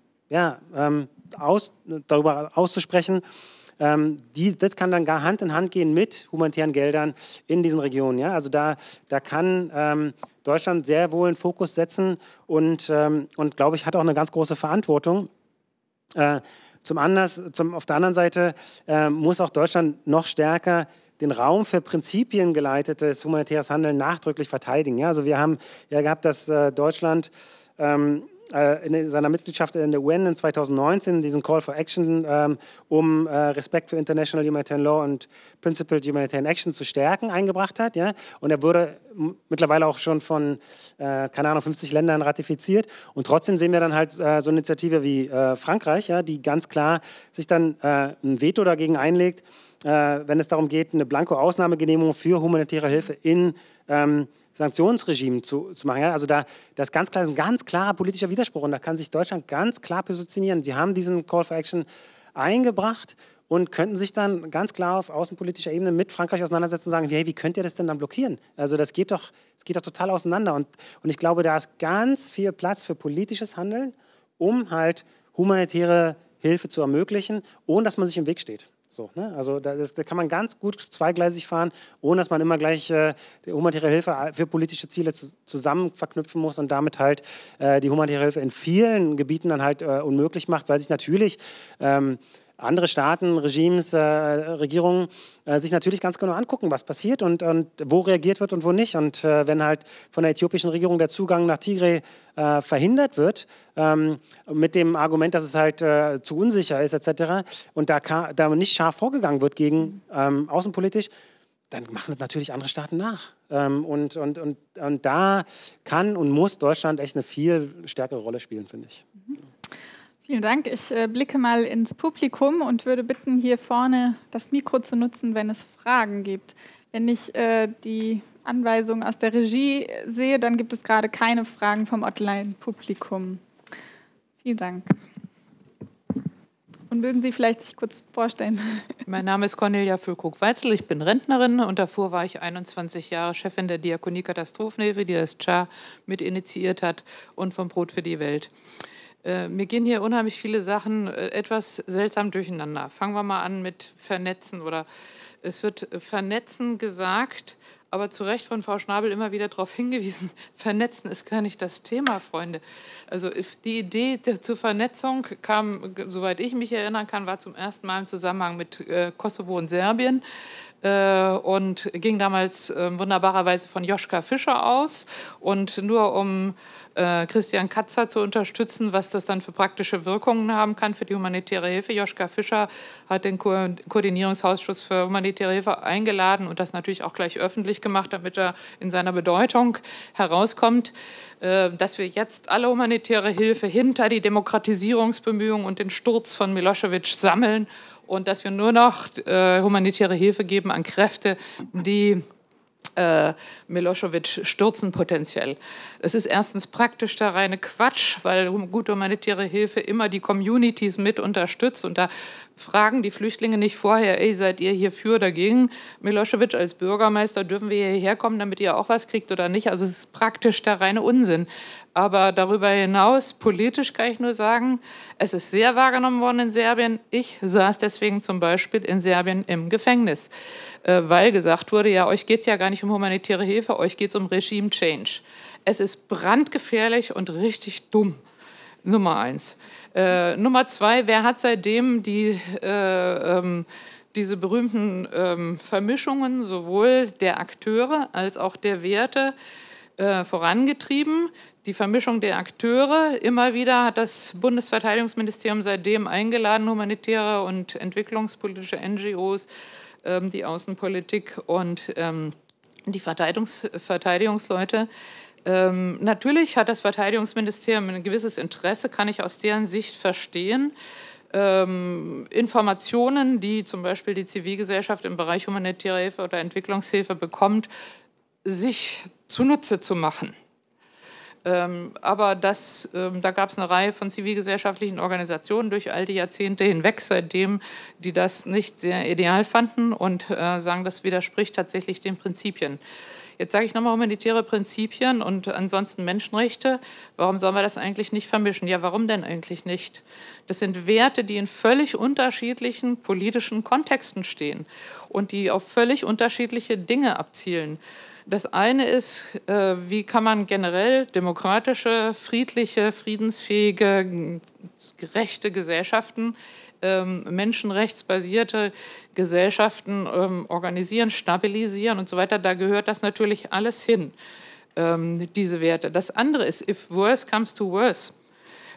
darüber auszusprechen. Das kann dann gar Hand in Hand gehen mit humanitären Geldern in diesen Regionen. Ja? Also da kann Deutschland sehr wohl einen Fokus setzen und glaube ich, hat auch eine ganz große Verantwortung. Auf der anderen Seite muss auch Deutschland noch stärker den Raum für prinzipiengeleitetes humanitäres Handeln nachdrücklich verteidigen. Ja? Also wir haben ja gehabt, dass Deutschland in seiner Mitgliedschaft in der UN in 2019 diesen Call for Action, um Respekt für International Humanitarian Law und Principled Humanitarian Action zu stärken, eingebracht hat. Ja? Und er wurde mittlerweile auch schon von, keine Ahnung, 50 Ländern ratifiziert. Und trotzdem sehen wir dann halt so eine Initiative wie Frankreich, ja, die ganz klar sich dann ein Veto dagegen einlegt, wenn es darum geht, eine Blanko-Ausnahmegenehmigung für humanitäre Hilfe in Sanktionsregime zu machen. Ja? Also das ist ein ganz klarer politischer Widerspruch und da kann sich Deutschland ganz klar positionieren. Sie haben diesen Call for Action eingebracht und könnten sich dann ganz klar auf außenpolitischer Ebene mit Frankreich auseinandersetzen und sagen, hey, wie könnt ihr das denn dann blockieren? Also das geht doch total auseinander und ich glaube, da ist ganz viel Platz für politisches Handeln, um halt humanitäre Hilfe zu ermöglichen, ohne dass man sich im Weg steht. So, ne? Also da kann man ganz gut zweigleisig fahren, ohne dass man immer gleich die humanitäre Hilfe für politische Ziele zusammen verknüpfen muss und damit halt die humanitäre Hilfe in vielen Gebieten dann halt unmöglich macht, weil sich natürlich andere Staaten, Regimes, Regierungen sich natürlich ganz genau angucken, was passiert und wo reagiert wird und wo nicht. Und wenn halt von der äthiopischen Regierung der Zugang nach Tigray verhindert wird, mit dem Argument, dass es halt zu unsicher ist etc. und da nicht scharf vorgegangen wird gegen außenpolitisch, dann machen das natürlich andere Staaten nach. Und da kann und muss Deutschland echt eine viel stärkere Rolle spielen, finde ich. Vielen Dank. Ich blicke mal ins Publikum und würde bitten, hier vorne das Mikro zu nutzen, wenn es Fragen gibt. Wenn ich die Anweisung aus der Regie sehe, dann gibt es gerade keine Fragen vom Online-Publikum. Vielen Dank. Und mögen Sie vielleicht sich kurz vorstellen? Mein Name ist Cornelia Füllkrug-Weitzel, ich bin Rentnerin und davor war ich 21 Jahre Chefin der Diakonie Katastrophenhilfe, die das CHA mit initiiert hat und vom Brot für die Welt. Mir gehen hier unheimlich viele Sachen etwas seltsam durcheinander. Fangen wir mal an mit Vernetzen. Es wird Vernetzen gesagt, aber zu Recht von Frau Schnabel immer wieder darauf hingewiesen, Vernetzen ist gar nicht das Thema, Freunde. Also die Idee zur Vernetzung kam, soweit ich mich erinnern kann, war zum ersten Mal im Zusammenhang mit Kosovo und Serbien. Und ging damals wunderbarerweise von Joschka Fischer aus. Und nur um Christian Katzer zu unterstützen, was das dann für praktische Wirkungen haben kann für die humanitäre Hilfe. Joschka Fischer hat den Koordinierungsausschuss für humanitäre Hilfe eingeladen und das natürlich auch gleich öffentlich gemacht, damit er in seiner Bedeutung herauskommt, dass wir jetzt alle humanitäre Hilfe hinter die Demokratisierungsbemühungen und den Sturz von Milosevic sammeln und dass wir nur noch humanitäre Hilfe geben an Kräfte, die Milosevic stürzen potenziell. Es ist erstens praktisch der reine Quatsch, weil gute humanitäre Hilfe immer die Communities mit unterstützt und da fragen die Flüchtlinge nicht vorher, ey, seid ihr hier für oder dagegen? Milosevic als Bürgermeister, dürfen wir hierher kommen, damit ihr auch was kriegt oder nicht? Also es ist praktisch der reine Unsinn. Aber darüber hinaus, politisch kann ich nur sagen, es ist sehr wahrgenommen worden in Serbien. Ich saß deswegen zum Beispiel in Serbien im Gefängnis, weil gesagt wurde, ja, euch geht es ja gar nicht um humanitäre Hilfe, euch geht es um Regime-Change. Es ist brandgefährlich und richtig dumm. Nummer 1. Nummer 2, wer hat seitdem diese berühmten Vermischungen sowohl der Akteure als auch der Werte vorangetrieben? Die Vermischung der Akteure, immer wieder hat das Bundesverteidigungsministerium seitdem eingeladen, humanitäre und entwicklungspolitische NGOs, die Außenpolitik und die Verteidigungsleute. Natürlich hat das Verteidigungsministerium ein gewisses Interesse, kann ich aus deren Sicht verstehen, Informationen, die zum Beispiel die Zivilgesellschaft im Bereich humanitäre Hilfe oder Entwicklungshilfe bekommt, sich zunutze zu machen. Aber da gab es eine Reihe von zivilgesellschaftlichen Organisationen durch all die Jahrzehnte hinweg, seitdem die das nicht sehr ideal fanden und sagen, das widerspricht tatsächlich den Prinzipien. Jetzt sage ich nochmal humanitäre Prinzipien und ansonsten Menschenrechte. Warum sollen wir das eigentlich nicht vermischen? Ja, warum denn eigentlich nicht? Das sind Werte, die in völlig unterschiedlichen politischen Kontexten stehen und die auf völlig unterschiedliche Dinge abzielen. Das eine ist, wie kann man generell demokratische, friedliche, friedensfähige, gerechte Gesellschaften, menschenrechtsbasierte Gesellschaften organisieren, stabilisieren und so weiter. Da gehört das natürlich alles hin, diese Werte. Das andere ist, if worse comes to worse.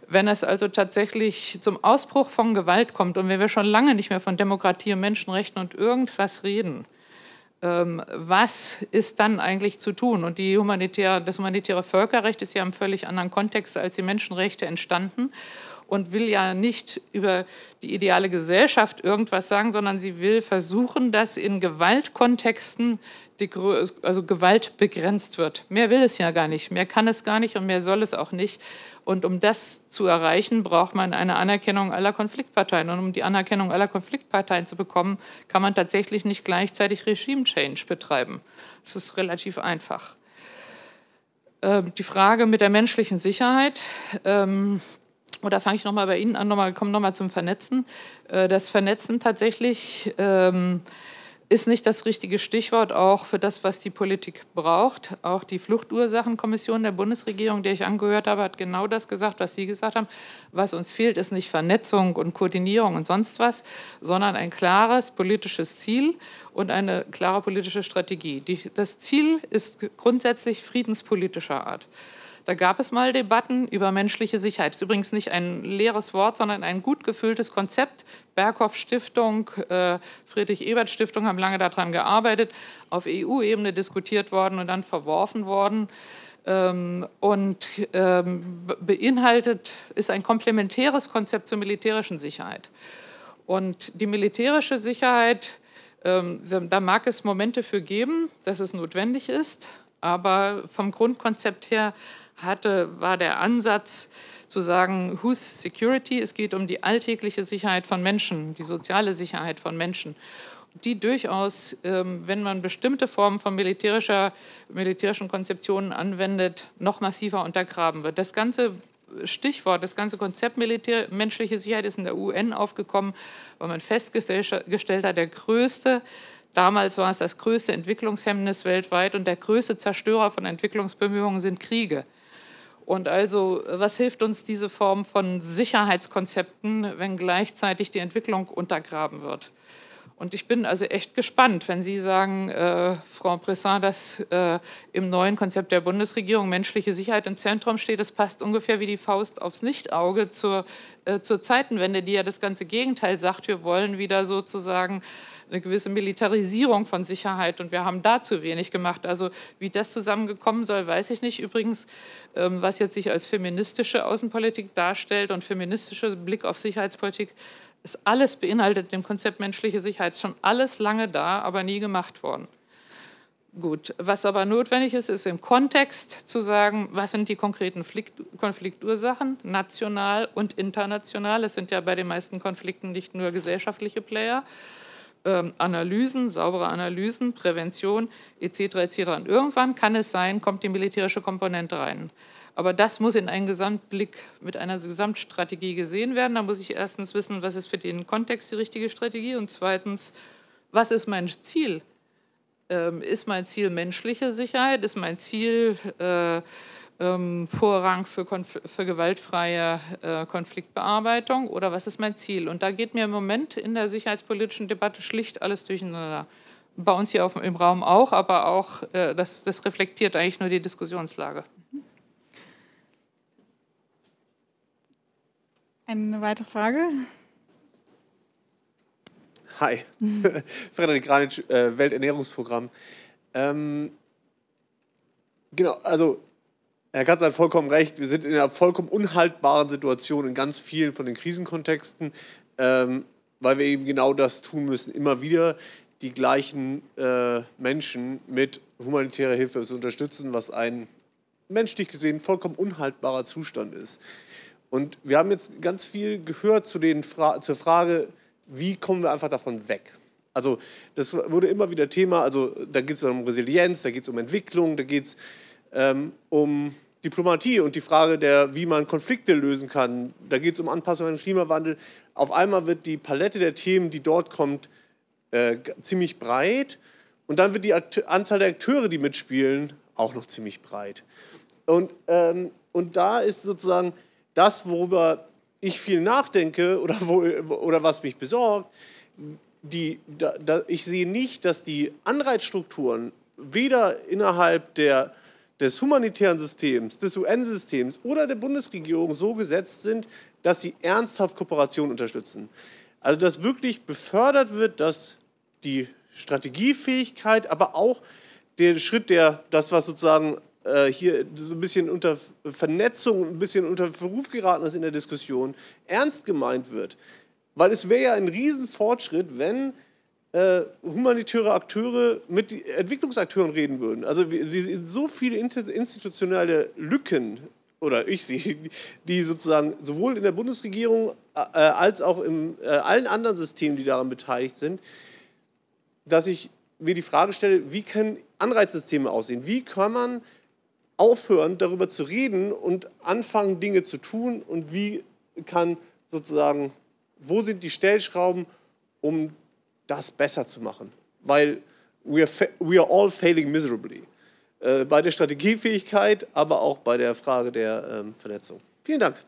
Wenn es also tatsächlich zum Ausbruch von Gewalt kommt und wenn wir schon lange nicht mehr von Demokratie und Menschenrechten und irgendwas reden, was ist dann eigentlich zu tun? Und das humanitäre Völkerrecht ist ja im völlig anderen Kontext als die Menschenrechte entstanden und will ja nicht über die ideale Gesellschaft irgendwas sagen, sondern sie will versuchen, dass in Gewaltkontexten Gewalt begrenzt wird. Mehr will es ja gar nicht, mehr kann es gar nicht und mehr soll es auch nicht. Und um das zu erreichen, braucht man eine Anerkennung aller Konfliktparteien. Und um die Anerkennung aller Konfliktparteien zu bekommen, kann man tatsächlich nicht gleichzeitig Regime-Change betreiben. Das ist relativ einfach. Die Frage mit der menschlichen Sicherheit. Oder fange ich nochmal bei Ihnen an, komme nochmal zum Vernetzen. Das Vernetzen tatsächlich ist nicht das richtige Stichwort, auch für das, was die Politik braucht. Auch die Fluchtursachenkommission der Bundesregierung, der ich angehört habe, hat genau das gesagt, was Sie gesagt haben. Was uns fehlt, ist nicht Vernetzung und Koordinierung und sonst was, sondern ein klares politisches Ziel und eine klare politische Strategie. Das Ziel ist grundsätzlich friedenspolitischer Art. Da gab es mal Debatten über menschliche Sicherheit. Das ist übrigens nicht ein leeres Wort, sondern ein gut gefülltes Konzept. Berghoff Stiftung, Friedrich-Ebert Stiftung haben lange daran gearbeitet, auf EU-Ebene diskutiert worden und dann verworfen worden. Beinhaltet ist ein komplementäres Konzept zur militärischen Sicherheit. Und die militärische Sicherheit, da mag es Momente für geben, dass es notwendig ist, aber vom Grundkonzept her war der Ansatz zu sagen, whose security, es geht um die alltägliche Sicherheit von Menschen, die soziale Sicherheit von Menschen, die durchaus, wenn man bestimmte Formen von militärischen Konzeptionen anwendet, noch massiver untergraben wird. Das ganze Stichwort, das ganze Konzept menschliche Sicherheit ist in der UN aufgekommen, weil man festgestellt hat, damals war es das größte Entwicklungshemmnis weltweit und der größte Zerstörer von Entwicklungsbemühungen sind Kriege. Und also, was hilft uns diese Form von Sicherheitskonzepten, wenn gleichzeitig die Entwicklung untergraben wird? Und ich bin also echt gespannt, wenn Sie sagen, Frau Brisson, dass im neuen Konzept der Bundesregierung menschliche Sicherheit im Zentrum steht. Das passt ungefähr wie die Faust aufs Nichtauge zur Zeitenwende, die ja das ganze Gegenteil sagt. Wir wollen wieder sozusagen eine gewisse Militarisierung von Sicherheit und wir haben da zu wenig gemacht. Also wie das zusammengekommen soll, weiß ich nicht. Übrigens, was jetzt sich als feministische Außenpolitik darstellt und feministischer Blick auf Sicherheitspolitik, ist alles beinhaltet im Konzept menschliche Sicherheit. Schon alles lange da, aber nie gemacht worden. Gut, was aber notwendig ist, ist im Kontext zu sagen, was sind die konkreten Konfliktursachen, national und international. Es sind ja bei den meisten Konflikten nicht nur gesellschaftliche Player. Analysen, saubere Analysen, Prävention etc. etc. Und irgendwann kann es sein, kommt die militärische Komponente rein. Aber das muss in einen Gesamtblick mit einer Gesamtstrategie gesehen werden. Da muss ich erstens wissen, was ist für den Kontext die richtige Strategie und zweitens, was ist mein Ziel? Ist mein Ziel menschliche Sicherheit? Ist mein Ziel Vorrang für gewaltfreie Konfliktbearbeitung oder was ist mein Ziel? Und da geht mir im Moment in der sicherheitspolitischen Debatte schlicht alles durcheinander. Bei uns hier im Raum auch, aber auch das reflektiert eigentlich nur die Diskussionslage. Eine weitere Frage? Hi, Frederik Granitsch, Welternährungsprogramm. Genau, also Herr Katzer hat vollkommen recht, wir sind in einer vollkommen unhaltbaren Situation in ganz vielen von den Krisenkontexten, weil wir eben genau das tun müssen, immer wieder die gleichen Menschen mit humanitärer Hilfe zu unterstützen, was ein menschlich gesehen vollkommen unhaltbarer Zustand ist. Und wir haben jetzt ganz viel gehört zur Frage, wie kommen wir einfach davon weg? Also das wurde immer wieder Thema, also da geht es um Resilienz, da geht es um Entwicklung, da geht es um Diplomatie und die Frage, wie man Konflikte lösen kann. Da geht es um Anpassung an den Klimawandel. Auf einmal wird die Palette der Themen, die dort kommt, ziemlich breit. Und dann wird die Anzahl der Akteure, die mitspielen, auch noch ziemlich breit. Und da ist sozusagen das, worüber ich viel nachdenke oder was mich besorgt, ich sehe nicht, dass die Anreizstrukturen weder innerhalb der des humanitären Systems, des UN-Systems oder der Bundesregierung so gesetzt sind, dass sie ernsthaft Kooperation unterstützen. Also dass wirklich befördert wird, dass die Strategiefähigkeit, aber auch der Schritt, das was sozusagen hier so ein bisschen unter Vernetzung, ein bisschen unter Verruf geraten ist in der Diskussion, ernst gemeint wird. Weil es wäre ja ein Riesenfortschritt, wenn humanitäre Akteure mit Entwicklungsakteuren reden würden. Also so viele institutionelle Lücken, oder ich sehe, die sozusagen sowohl in der Bundesregierung als auch in allen anderen Systemen, die daran beteiligt sind, dass ich mir die Frage stelle, wie können Anreizsysteme aussehen? Wie kann man aufhören, darüber zu reden und anfangen, Dinge zu tun? Und wie kann sozusagen, wo sind die Stellschrauben, um das besser zu machen? Weil we are all failing miserably. Bei der Strategiefähigkeit, aber auch bei der Frage der Vernetzung. Vielen Dank.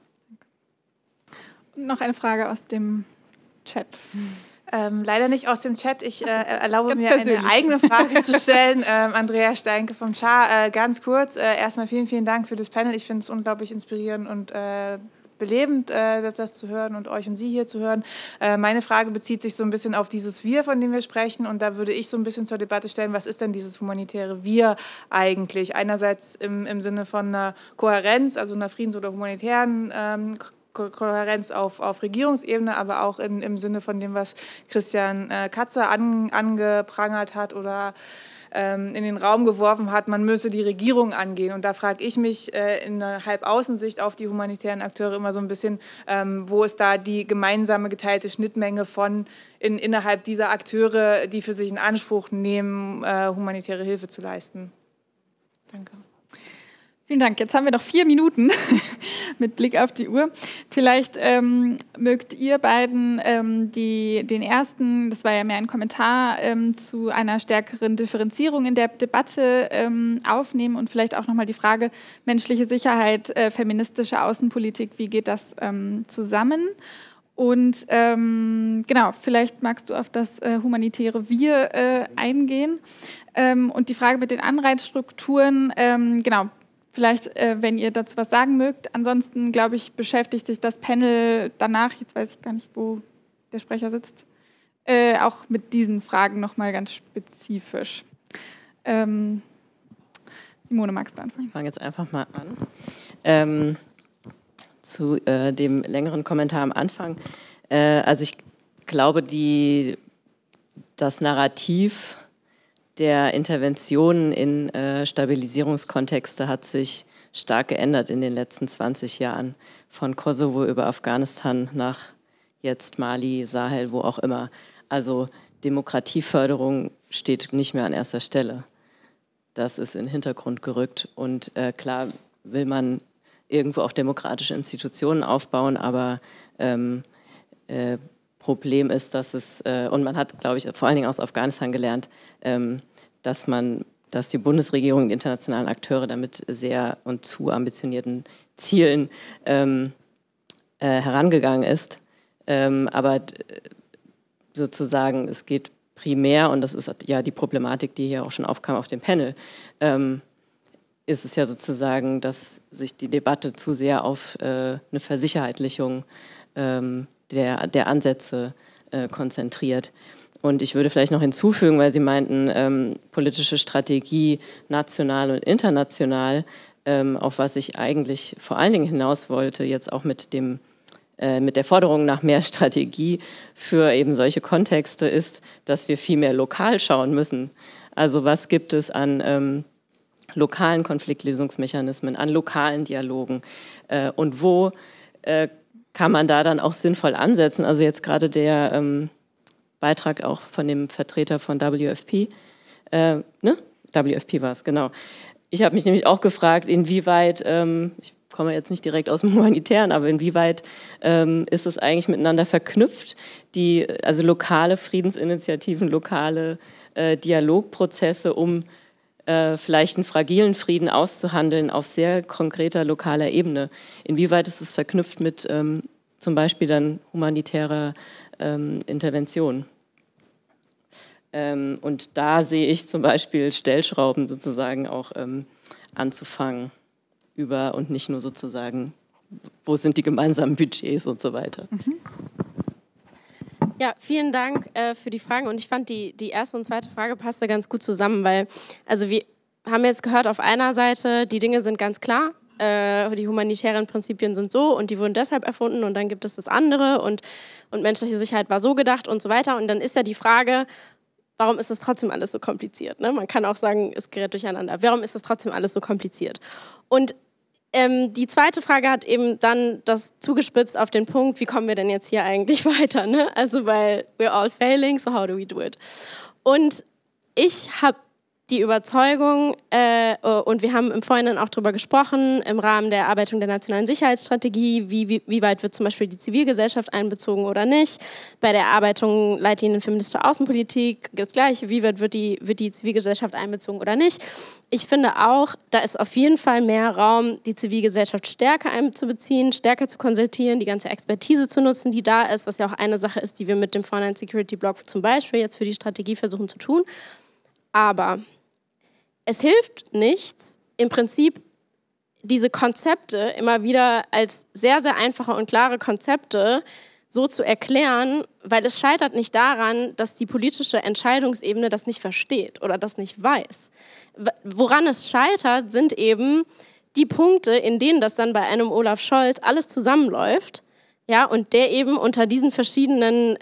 Und noch eine Frage aus dem Chat. Leider nicht aus dem Chat. Ich erlaube mir eine eigene Frage zu stellen. Andrea Steinke vom CHAR. Ganz kurz, erstmal vielen Dank für das Panel. Ich finde es unglaublich inspirierend und belebend, das zu hören und euch und Sie hier zu hören. Meine Frage bezieht sich so ein bisschen auf dieses Wir, von dem wir sprechen. Und da würde ich so ein bisschen zur Debatte stellen, was ist denn dieses humanitäre Wir eigentlich? Einerseits im Sinne von einer Kohärenz, also einer friedens- oder humanitären Kohärenz auf Regierungsebene, aber auch im Sinne von dem, was Christian Katzer angeprangert hat oder in den Raum geworfen hat, man müsse die Regierung angehen. Und da frage ich mich in einer Halbaußensicht auf die humanitären Akteure immer so ein bisschen, wo ist da die gemeinsame geteilte Schnittmenge innerhalb dieser Akteure, die für sich in Anspruch nehmen, humanitäre Hilfe zu leisten. Danke. Vielen Dank. Jetzt haben wir noch 4 Minuten mit Blick auf die Uhr. Vielleicht mögt ihr beiden den ersten, das war ja mehr ein Kommentar, zu einer stärkeren Differenzierung in der Debatte aufnehmen und vielleicht auch nochmal die Frage menschliche Sicherheit, feministische Außenpolitik, wie geht das zusammen? Und genau, vielleicht magst du auf das humanitäre Wir eingehen. Und die Frage mit den Anreizstrukturen, genau, vielleicht, wenn ihr dazu was sagen mögt. Ansonsten, glaube ich, beschäftigt sich das Panel danach, jetzt weiß ich gar nicht, wo der Sprecher sitzt, auch mit diesen Fragen nochmal ganz spezifisch. Simone, magst du anfangen? Ich fange jetzt einfach mal an. Zu dem längeren Kommentar am Anfang. Also ich glaube, das Narrativ der Interventionen in Stabilisierungskontexte hat sich stark geändert in den letzten 20 Jahren. Von Kosovo über Afghanistan nach jetzt Mali, Sahel, wo auch immer. Also Demokratieförderung steht nicht mehr an erster Stelle. Das ist in den Hintergrund gerückt. Und klar will man irgendwo auch demokratische Institutionen aufbauen, aber Problem ist, dass und man hat, glaube ich, vor allen Dingen aus Afghanistan gelernt, dass die Bundesregierung, die internationalen Akteure damit sehr und zu ambitionierten Zielen herangegangen ist. Aber sozusagen, es geht primär, und das ist ja die Problematik, die hier auch schon aufkam auf dem Panel, ist es ja sozusagen, dass sich die Debatte zu sehr auf eine Versicherheitlichung der Ansätze konzentriert. Und ich würde vielleicht noch hinzufügen, weil Sie meinten, politische Strategie national und international, auf was ich eigentlich vor allen Dingen hinaus wollte, jetzt auch mit der Forderung nach mehr Strategie für eben solche Kontexte, ist, dass wir viel mehr lokal schauen müssen. Also was gibt es an lokalen Konfliktlösungsmechanismen, an lokalen Dialogen und wo kann man da dann auch sinnvoll ansetzen? Also jetzt gerade der Beitrag auch von dem Vertreter von WFP. WFP war es, genau. Ich habe mich nämlich auch gefragt, inwieweit, ich komme jetzt nicht direkt aus dem Humanitären, aber inwieweit ist es eigentlich miteinander verknüpft, also lokale Friedensinitiativen, lokale Dialogprozesse, um vielleicht einen fragilen Frieden auszuhandeln auf sehr konkreter lokaler Ebene. Inwieweit ist es verknüpft mit zum Beispiel dann humanitärer Intervention? Und da sehe ich zum Beispiel Stellschrauben sozusagen auch anzufangen und nicht nur sozusagen, wo sind die gemeinsamen Budgets und so weiter. Ja, vielen Dank für die Fragen und ich fand die erste und zweite Frage passte ganz gut zusammen, weil also wir haben jetzt gehört, auf einer Seite, die Dinge sind ganz klar, die humanitären Prinzipien sind so und die wurden deshalb erfunden und dann gibt es das andere und menschliche Sicherheit war so gedacht und so weiter und dann ist ja die Frage, warum ist das trotzdem alles so kompliziert? Ne? Man kann auch sagen, es gerät durcheinander. Warum ist das trotzdem alles so kompliziert? Und die zweite Frage hat eben dann das zugespitzt auf den Punkt, wie kommen wir denn jetzt hier eigentlich weiter? Ne? Also weil we're all failing, so how do we do it? Und ich habe die Überzeugung, und wir haben im Vorhinein auch darüber gesprochen, im Rahmen der Erarbeitung der nationalen Sicherheitsstrategie, wie weit wird zum Beispiel die Zivilgesellschaft einbezogen oder nicht. Bei der Erarbeitung Leitlinien feministischer Außenpolitik das Gleiche, wie weit wird die Zivilgesellschaft einbezogen oder nicht. Ich finde auch, da ist auf jeden Fall mehr Raum, die Zivilgesellschaft stärker einzubeziehen, stärker zu konsultieren, die ganze Expertise zu nutzen, die da ist, was ja auch eine Sache ist, die wir mit dem Frontline Security Blog zum Beispiel jetzt für die Strategie versuchen zu tun. Aber es hilft nichts, im Prinzip diese Konzepte immer wieder als sehr, sehr einfache und klare Konzepte so zu erklären, weil es scheitert nicht daran, dass die politische Entscheidungsebene das nicht versteht oder das nicht weiß. Woran es scheitert, sind eben die Punkte, in denen das dann bei einem Olaf Scholz alles zusammenläuft, ja, und der eben unter diesen verschiedenen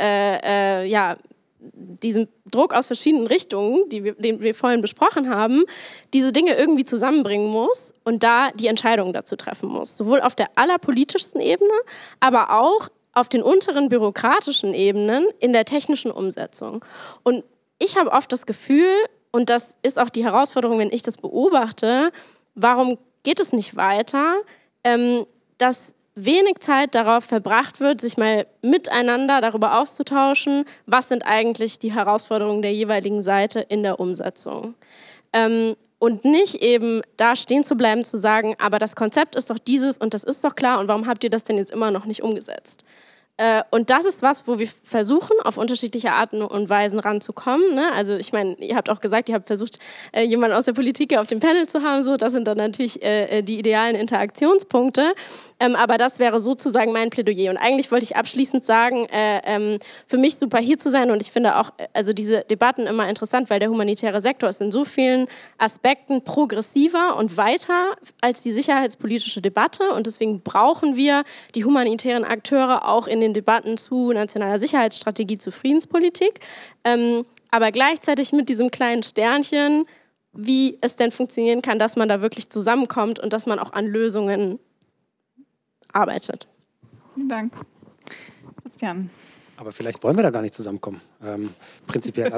diesen Druck aus verschiedenen Richtungen, den wir vorhin besprochen haben, diese Dinge irgendwie zusammenbringen muss und da die Entscheidungen dazu treffen muss. Sowohl auf der allerpolitischsten Ebene, aber auch auf den unteren bürokratischen Ebenen in der technischen Umsetzung. Und ich habe oft das Gefühl, und das ist auch die Herausforderung, wenn ich das beobachte, warum geht es nicht weiter, dass wenig Zeit darauf verbracht wird, sich mal miteinander darüber auszutauschen, was sind eigentlich die Herausforderungen der jeweiligen Seite in der Umsetzung. Und nicht eben da stehen zu bleiben, zu sagen, aber das Konzept ist doch dieses und das ist doch klar und warum habt ihr das denn jetzt immer noch nicht umgesetzt? Und das ist was, wo wir versuchen, auf unterschiedliche Arten und Weisen ranzukommen. Ne? Also ich meine, ihr habt auch gesagt, ihr habt versucht, jemanden aus der Politik auf dem Panel zu haben. So, das sind dann natürlich die idealen Interaktionspunkte. Aber das wäre sozusagen mein Plädoyer. Und eigentlich wollte ich abschließend sagen, für mich super hier zu sein. Und ich finde auch also diese Debatten immer interessant, weil der humanitäre Sektor ist in so vielen Aspekten progressiver und weiter als die sicherheitspolitische Debatte. Und deswegen brauchen wir die humanitären Akteure auch in den Debatten zu nationaler Sicherheitsstrategie, zu Friedenspolitik. Aber gleichzeitig mit diesem kleinen Sternchen, wie es denn funktionieren kann, dass man da wirklich zusammenkommt und dass man auch an Lösungen arbeitet. Vielen Dank. Christian. Aber vielleicht wollen wir da gar nicht zusammenkommen, prinzipiell.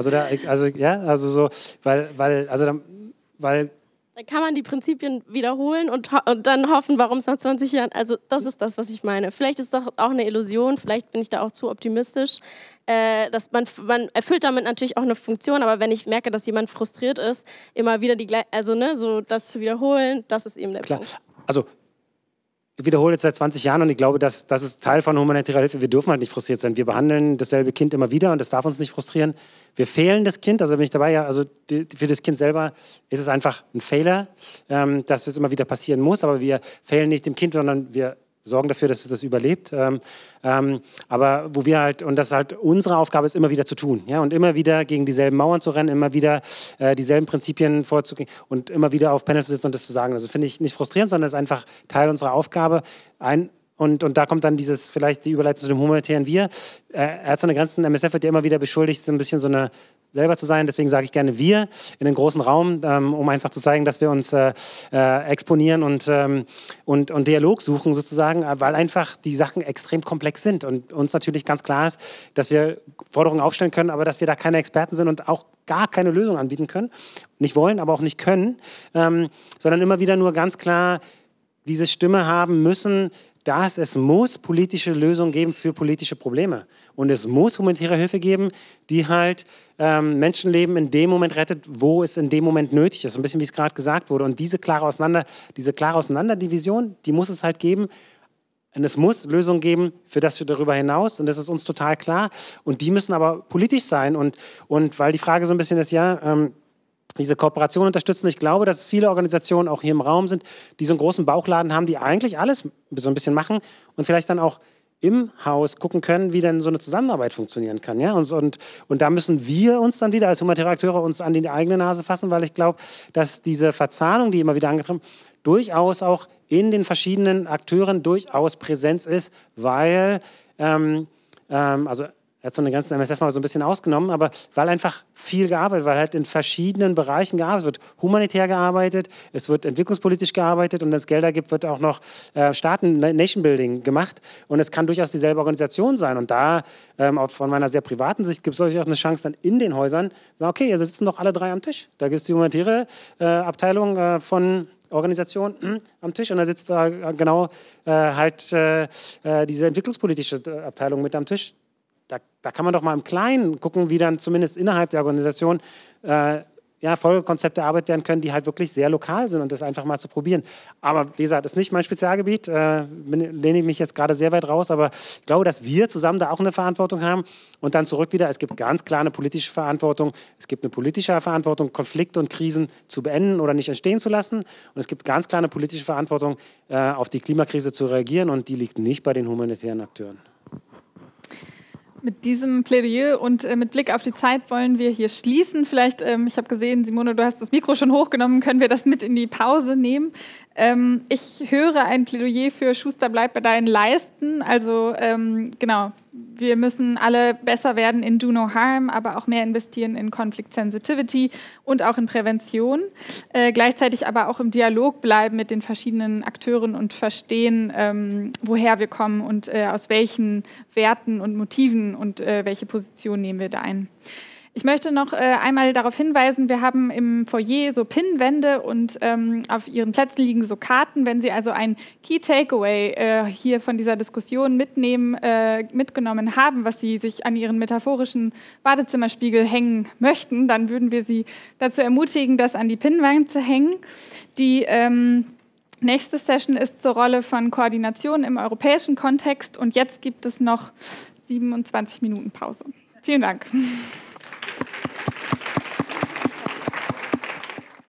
Dann kann man die Prinzipien wiederholen und dann hoffen, warum es nach 20 Jahren, also das ist das, was ich meine. Vielleicht ist das auch eine Illusion, vielleicht bin ich da auch zu optimistisch. Dass man erfüllt damit natürlich auch eine Funktion, aber wenn ich merke, dass jemand frustriert ist, immer wieder so das zu wiederholen, das ist eben der Punkt. Also ich wiederhole jetzt seit 20 Jahren und ich glaube, das ist Teil von humanitärer Hilfe. Wir dürfen halt nicht frustriert sein. Wir behandeln dasselbe Kind immer wieder und das darf uns nicht frustrieren. Wir fehlen das Kind, also bin ich dabei, ja, also für das Kind selber ist es einfach ein Fehler, dass es immer wieder passieren muss, aber wir fehlen nicht dem Kind, sondern wir sorgen dafür, dass es das überlebt. Aber wo wir halt, und das halt unsere Aufgabe ist, immer wieder zu tun. Ja? Und immer wieder gegen dieselben Mauern zu rennen, immer wieder dieselben Prinzipien vorzugehen und immer wieder auf Panels zu sitzen und das zu sagen. Also finde ich nicht frustrierend, sondern es ist einfach Teil unserer Aufgabe. Und da kommt dann vielleicht die Überleitung zu dem humanitären Wir. Ärzte ohne Grenzen, MSF wird ja immer wieder beschuldigt, so ein bisschen so eine selber zu sein. Deswegen sage ich gerne wir in den großen Raum, um einfach zu zeigen, dass wir uns exponieren und Dialog suchen sozusagen, weil einfach die Sachen extrem komplex sind und uns natürlich ganz klar ist, dass wir Forderungen aufstellen können, aber dass wir da keine Experten sind und auch gar keine Lösung anbieten können. Nicht wollen, aber auch nicht können, sondern immer wieder nur ganz klar diese Stimme haben müssen, dass es muss politische Lösungen geben für politische Probleme. Und es muss humanitäre Hilfe geben, die halt Menschenleben in dem Moment rettet, wo es in dem Moment nötig ist. Ein bisschen, wie es gerade gesagt wurde. Und diese klare Auseinanderdivision, die muss es halt geben. Und es muss Lösungen geben für das wir darüber hinaus. Und das ist uns total klar. Und die müssen aber politisch sein. Und weil die Frage so ein bisschen ist, ja, diese Kooperation unterstützen. Ich glaube, dass viele Organisationen auch hier im Raum sind, die so einen großen Bauchladen haben, die eigentlich alles so ein bisschen machen und vielleicht dann auch im Haus gucken können, wie denn so eine Zusammenarbeit funktionieren kann. Ja? Und da müssen wir uns dann wieder als humanitäre Akteure uns an die eigene Nase fassen, weil ich glaube, dass diese Verzahnung, die immer wieder angetrieben wird, durchaus auch in den verschiedenen Akteuren durchaus Präsenz ist, weil, also er hat so den ganzen MSF mal so ein bisschen ausgenommen, aber weil einfach viel gearbeitet, weil halt in verschiedenen Bereichen gearbeitet wird. Humanitär gearbeitet, es wird entwicklungspolitisch gearbeitet und wenn es Gelder gibt, wird auch noch Nation-Building gemacht und es kann durchaus dieselbe Organisation sein. Und da, auch von meiner sehr privaten Sicht, gibt es durchaus eine Chance dann in den Häusern, sagen, okay, hier sitzen doch alle drei am Tisch. Da gibt es die humanitäre Abteilung von Organisation am Tisch und da sitzt da genau diese entwicklungspolitische Abteilung mit am Tisch. Da kann man doch mal im Kleinen gucken, wie dann zumindest innerhalb der Organisation Folgekonzepte erarbeitet werden können, die halt wirklich sehr lokal sind und das einfach mal zu probieren. Aber wie gesagt, das ist nicht mein Spezialgebiet, lehne ich mich jetzt gerade sehr weit raus, aber ich glaube, dass wir zusammen da auch eine Verantwortung haben und dann zurück wieder, es gibt ganz klar eine politische Verantwortung, es gibt eine politische Verantwortung, Konflikte und Krisen zu beenden oder nicht entstehen zu lassen und es gibt ganz klar eine politische Verantwortung, auf die Klimakrise zu reagieren und die liegt nicht bei den humanitären Akteuren. Mit diesem Plädoyer und mit Blick auf die Zeit wollen wir hier schließen. Vielleicht, ich habe gesehen, Simone, du hast das Mikro schon hochgenommen, können wir das mit in die Pause nehmen. Ich höre ein Plädoyer für Schuster, bleib bei deinen Leisten. Also genau, wir müssen alle besser werden in Do No Harm, aber auch mehr investieren in Conflict Sensitivity und auch in Prävention. Gleichzeitig aber auch im Dialog bleiben mit den verschiedenen Akteuren und verstehen, woher wir kommen und aus welchen Werten und Motiven und welche Position nehmen wir da ein. Ich möchte noch einmal darauf hinweisen, wir haben im Foyer so Pinnwände und auf Ihren Plätzen liegen so Karten. Wenn Sie also ein Key Takeaway hier von dieser Diskussion mitgenommen haben, was Sie sich an Ihren metaphorischen Badezimmerspiegel hängen möchten, dann würden wir Sie dazu ermutigen, das an die Pinnwand zu hängen. Die nächste Session ist zur Rolle von Koordination im europäischen Kontext und jetzt gibt es noch 27 Minuten Pause. Vielen Dank.